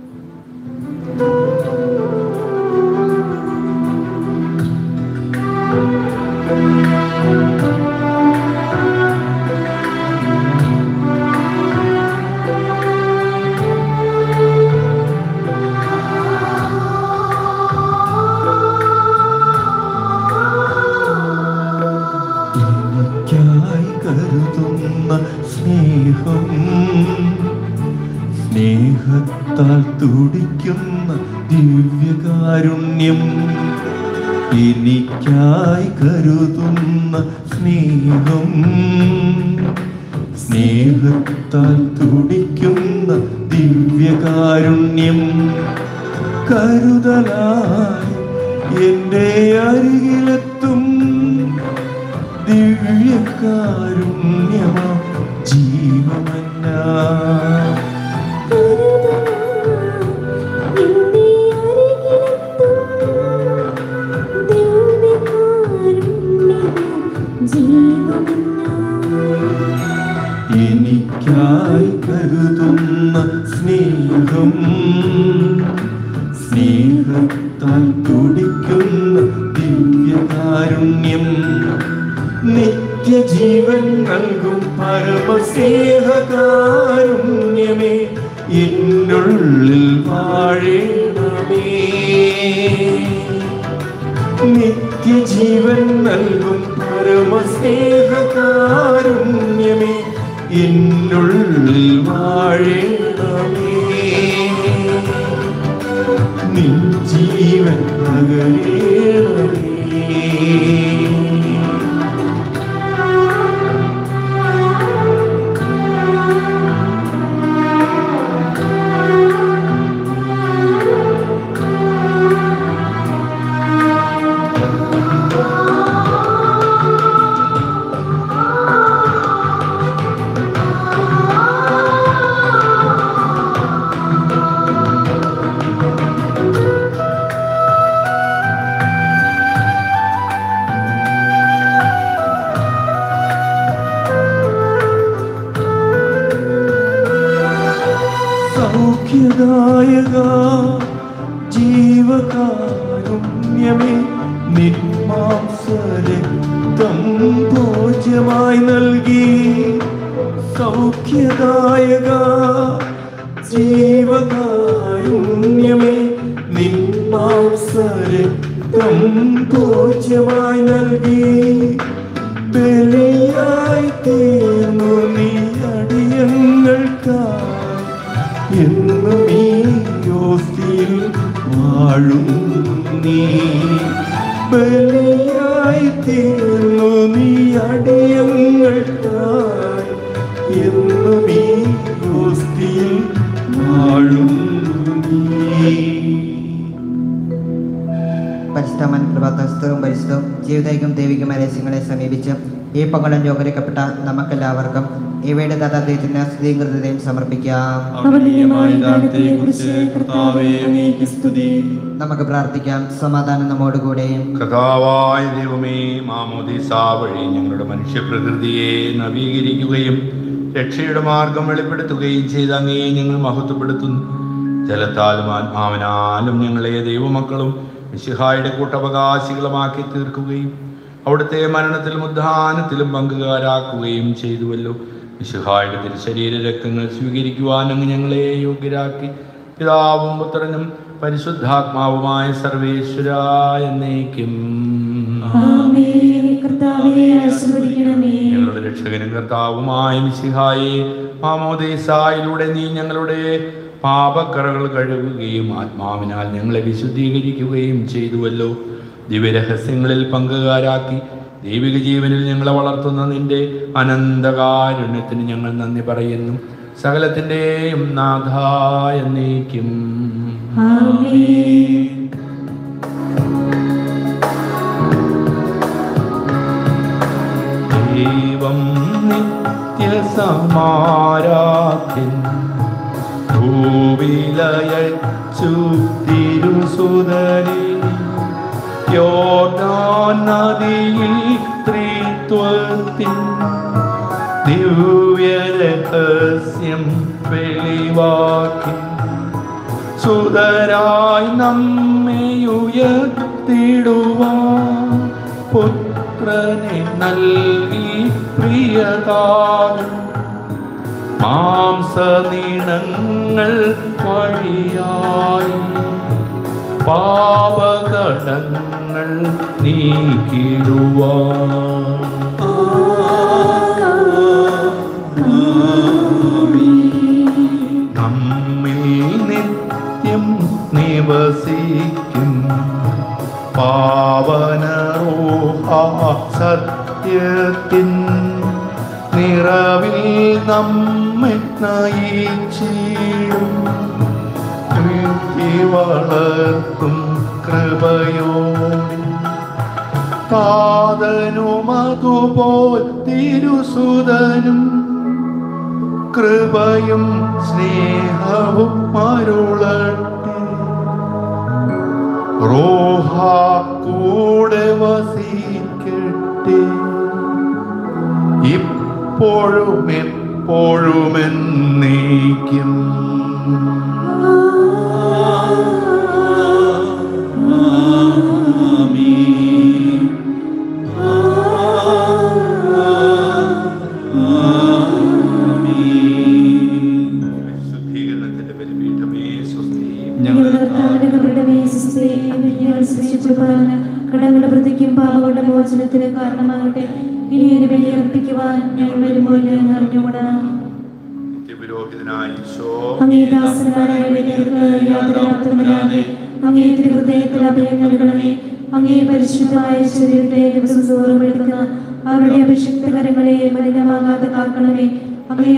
സ്നേഹം, സ്നേഹത്താൽ തുടിക്കുന്ന ദിവ്യകാരുണ്യം, എനിക്കായി കരുതുന്ന സ്നേഹം, സ്നേഹത്താൽ തുടിക്കുന്ന ദിവ്യകാരുണ്യം, കരുതലായി എൻ്റെ അരികിലെത്തും ദിവ്യകാരുണ്യമാ ജീവമന്ന. എനിക്കായി കരുതുന്ന സ്നേഹം, സ്നേഹത്താൽ തുടിക്കുന്ന ദിവ്യകാരുണ്യം, നിത്യജീവൻ നൽകും പരമസ്നേഹകാരുണ്യമേ, എന്നുള്ളിൽ വാഴണമേ. നിത്യജീവൻ നൽകും പരമസ്നേഹകാരുണ്യമേ, എന്നുള്ളിൽ വാഴണമേ. നിൻ ജീവൻ പകരണമേ. സൗഖ്യദായക ജീവകാരുണ്യമേ, നിന്മാംസരക്തം ഭോജ്യമായി നൽകി. സൗഖ്യദായക ജീവകാരുണ്യമേ, നിന്മാംസരക്തം ഭോജ്യമായി നൽകി. ബലിയായി തീർന്നു നീ അടിയങ്ങൾക്കായി, എന്നും ഈ യോസ്തിയിൽ വാഴും നീ. ബലിയായി തീർന്നു നീ അടിയങ്ങൾക്കായി, എന്നും ഈ യോസ്തിയിൽ വാഴും നീ. പരിശുദ്ധമൻ കൃപാതസ്ഥവും പരിശുദ്ധവും ജീവിതൈകം ദൈവികമായ രഹസ്യങ്ങളെ സമീപിച്ച് ഈ പകളം രോഗരക്കപ്പെട്ട നമുക്കെല്ലാവർക്കും ഇവയുടെ ദാതാദൈവത്തിന് സ്തുതിയും കൃതയും സമർപ്പിക്കാം. നമുക്ക് പ്രാർത്ഥിക്കാം. സമാധാനം നമ്മോടുകൂടെ. കർത്താവായ ദൈവമേ, മാമോദീസ വഴി ഞങ്ങളുടെ മനുഷ്യപ്രകൃതിയെ നവീകരിക്കുകയും രക്ഷയുടെ മാർഗം വെളിപ്പെടുത്തുകയും ചെയ്ത അങ്ങയെ ഞങ്ങൾ മഹത്വപ്പെടുത്തുന്നു. ജലത്താലും ആത്മാവിനാലും ഞങ്ങളെ ദൈവമക്കളും മിശിഹായുടെ കൂട്ടവകാശികളുമാക്കി തീർക്കുകയും അവിടുത്തെ മരണത്തിലും ഉദ്ധാനത്തിലും പങ്കുകാരാക്കുകയും ചെയ്തുവല്ലോ. മിശിഹായുടെ തിരുശരീര രക്തങ്ങൾ സ്വീകരിക്കുവാൻ അങ്ങ് ഞങ്ങളെ യോഗ്യരാക്കി. പിതാവും പുത്രനും പരിശുദ്ധാത്മാവുമായ സർവേശ്വരായ എന്നേക്കും. ഞങ്ങളുടെ രക്ഷകനും കർത്താവുമായ മിശിഹായെ, മാമോദീസായിലൂടെ നീ ഞങ്ങളുടെ പാപക്കറകൾ കഴുകുകയും ആത്മാവിനാൽ ഞങ്ങളെ വിശുദ്ധീകരിക്കുകയും ചെയ്തുവല്ലോ. ദിവ്യരഹസ്യങ്ങളിൽ പങ്കുകാരാക്കി ദൈവിക ജീവനിൽ ഞങ്ങളെ വളർത്തുന്ന നിന്റെ അനന്തകാരുണ്യത്തിന് ഞങ്ങൾ നന്ദി പറയുന്നു. സകലത്തിൻ്റെയും നാഥായ നീക്കും. ആമേൻ. ദൈവം നിത്യസമാരാധ്യൻ ഭൂവിലയച്ചു തിരുസുതനെ യോർദാൻ നദിയിൽ ത്രിത്വത്തിൻ ദിവ്യരഹസ്യം വെളിവാക്കി സുതരായി നമ്മെയുയർത്തിടുവാൻ പുത്രനെ നൽകി പ്രിയതാനും മാംസനീണങ്ങൾ വഴിയായി പാപകടങ്ങൾ നീക്കിടുവാൻ നമ്മിൽ നിത്യം നിവസിക്കും പാവനരൂഹാ സത്യത്തിൻ നിറവിൽ നമ്മെ നയിച്ചിടും വളർത്തും കൃപയോടെ താതനുമതുപോൽ തിരുസുതനും കൃപയും സ്നേഹവും അരുളട്ടെ. റോഹ കൂടെ വസിക്കട്ടെ ഇപ്പോഴും എപ്പോഴും എന്നേക്കും. ശുദ്ധീകരണത്തിന്റെ ബലിപീഠമേ സ്വസ്തി. ഞങ്ങളുടെ കർത്താവിന്റെ കബറിടമേ സ്വസ്തി. ഞങ്ങൾ സൃഷ്ടിച്ചെടുപ്പാൻ കടങ്ങളുടെ വൃത്തിക്കും പാപങ്ങളുടെ മോചനത്തിന് കാരണമാകട്ടെ. ഇനി ഒരു ബലി അർപ്പിക്കുവാൻ ഞങ്ങൾ വരുമ്പോൾ ഞങ്ങൾ അറിഞ്ഞുകൂടാം. നിത്യപുരോഹിതനായ ഈശോ അങ്ങേ ദാസന്മാരായ ഞങ്ങൾക്ക് യാതൊരാത്മരാതെ അങ്ങേ തിരുഹൃദയത്തിൽ അഭയം നൽകണമേ. അങ്ങേ പരിശുദ്ധമായ ശരീരത്തെ ദിവസം തോറും എടുക്കുന്ന അവരുടെ അഭിഷിക്ത കരങ്ങളെ മലിനമാകാതെ കാക്കണമേ. അങ്ങേ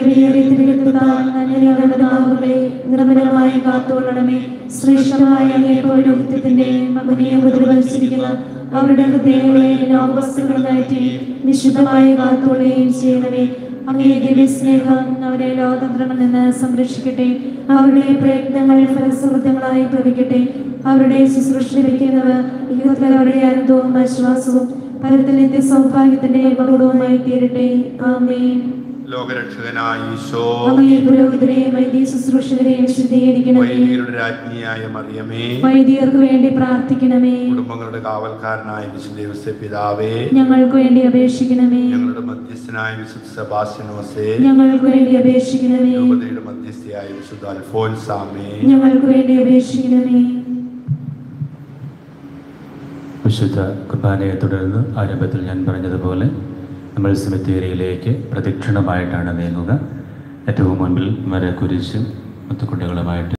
വിലയേറിയ നിർമ്മലമായി കാത്തുകൊള്ളണമേ. ശ്രേഷ്ഠമായ അങ്ങേ പൗരോഹിത്യത്തിന്റെ മകനെ ഉപദ്രവത്സരിക്കുന്ന അവരുടെ ഹൃദയങ്ങളെ ലോകവസ്തുക്കൾ കയറ്റി നിശുദ്ധമായി കാത്തുകൊള്ളുകയും ചെയ്യണമേ. അങ്ങേ ദിവ്യസ്നേഹം അവരെ ലോകതന്ത്രങ്ങളിൽ നിന്ന് സംരക്ഷിക്കട്ടെ. അവരുടെ പ്രയത്നങ്ങൾ ഫലസമൃദ്ധങ്ങളായി ഭവിക്കട്ടെ. അവരുടെ ശുശ്രൂഷ ലഭിക്കുന്നവർ യുഗത്തിൽ അവരുടെ ആനന്ദവും ആശ്വാസവും പരത്തിൽ നിത്യ സൗഭാഗ്യത്തിന്റെ മകുടവുമായി തീരട്ടെ. ആമേൻ. ലോകരക്ഷകനായ ഈശോ അങ്ങേ പുരോഹിതരെയും വൈദിക ശുശ്രൂഷകരെയും ശുദ്ധീകരിക്കണമേ. വൈദികരുടെ രാജ്ഞിയായ മറിയമേ വൈദികർക്ക് വേണ്ടി പ്രാർത്ഥിക്കണമേ. കുടുംബങ്ങളുടെ കാവൽക്കാരനായ വിശുദ്ധ യോസേപ്പ് പിതാവേ ഞങ്ങൾക്ക് വേണ്ടി അപേക്ഷിക്കണമേ. ഞങ്ങളുടെ മധ്യസ്ഥനായ വിശുദ്ധ സെബാസ്റ്റ്യനോസേ ഞങ്ങൾക്ക് വേണ്ടി അപേക്ഷിക്കണമേ. രൂപതയുടെ മധ്യസ്ഥയായ വിശുദ്ധ അൽഫോൻസാമേ ഞങ്ങൾക്ക് വേണ്ടി അപേക്ഷിക്കണമേ. വിശുദ്ധ കുർബാനയെ തുടർന്ന് ആരംഭത്തിൽ ഞാൻ പറഞ്ഞതുപോലെ നമ്മൾ സെമിത്തേരിയിലേക്ക് പ്രദക്ഷിണമായിട്ടാണ് നീങ്ങുക. ഏറ്റവും മുൻപിൽ മരക്കുരിശും മുത്തുക്കുട്ടികളുമായിട്ട്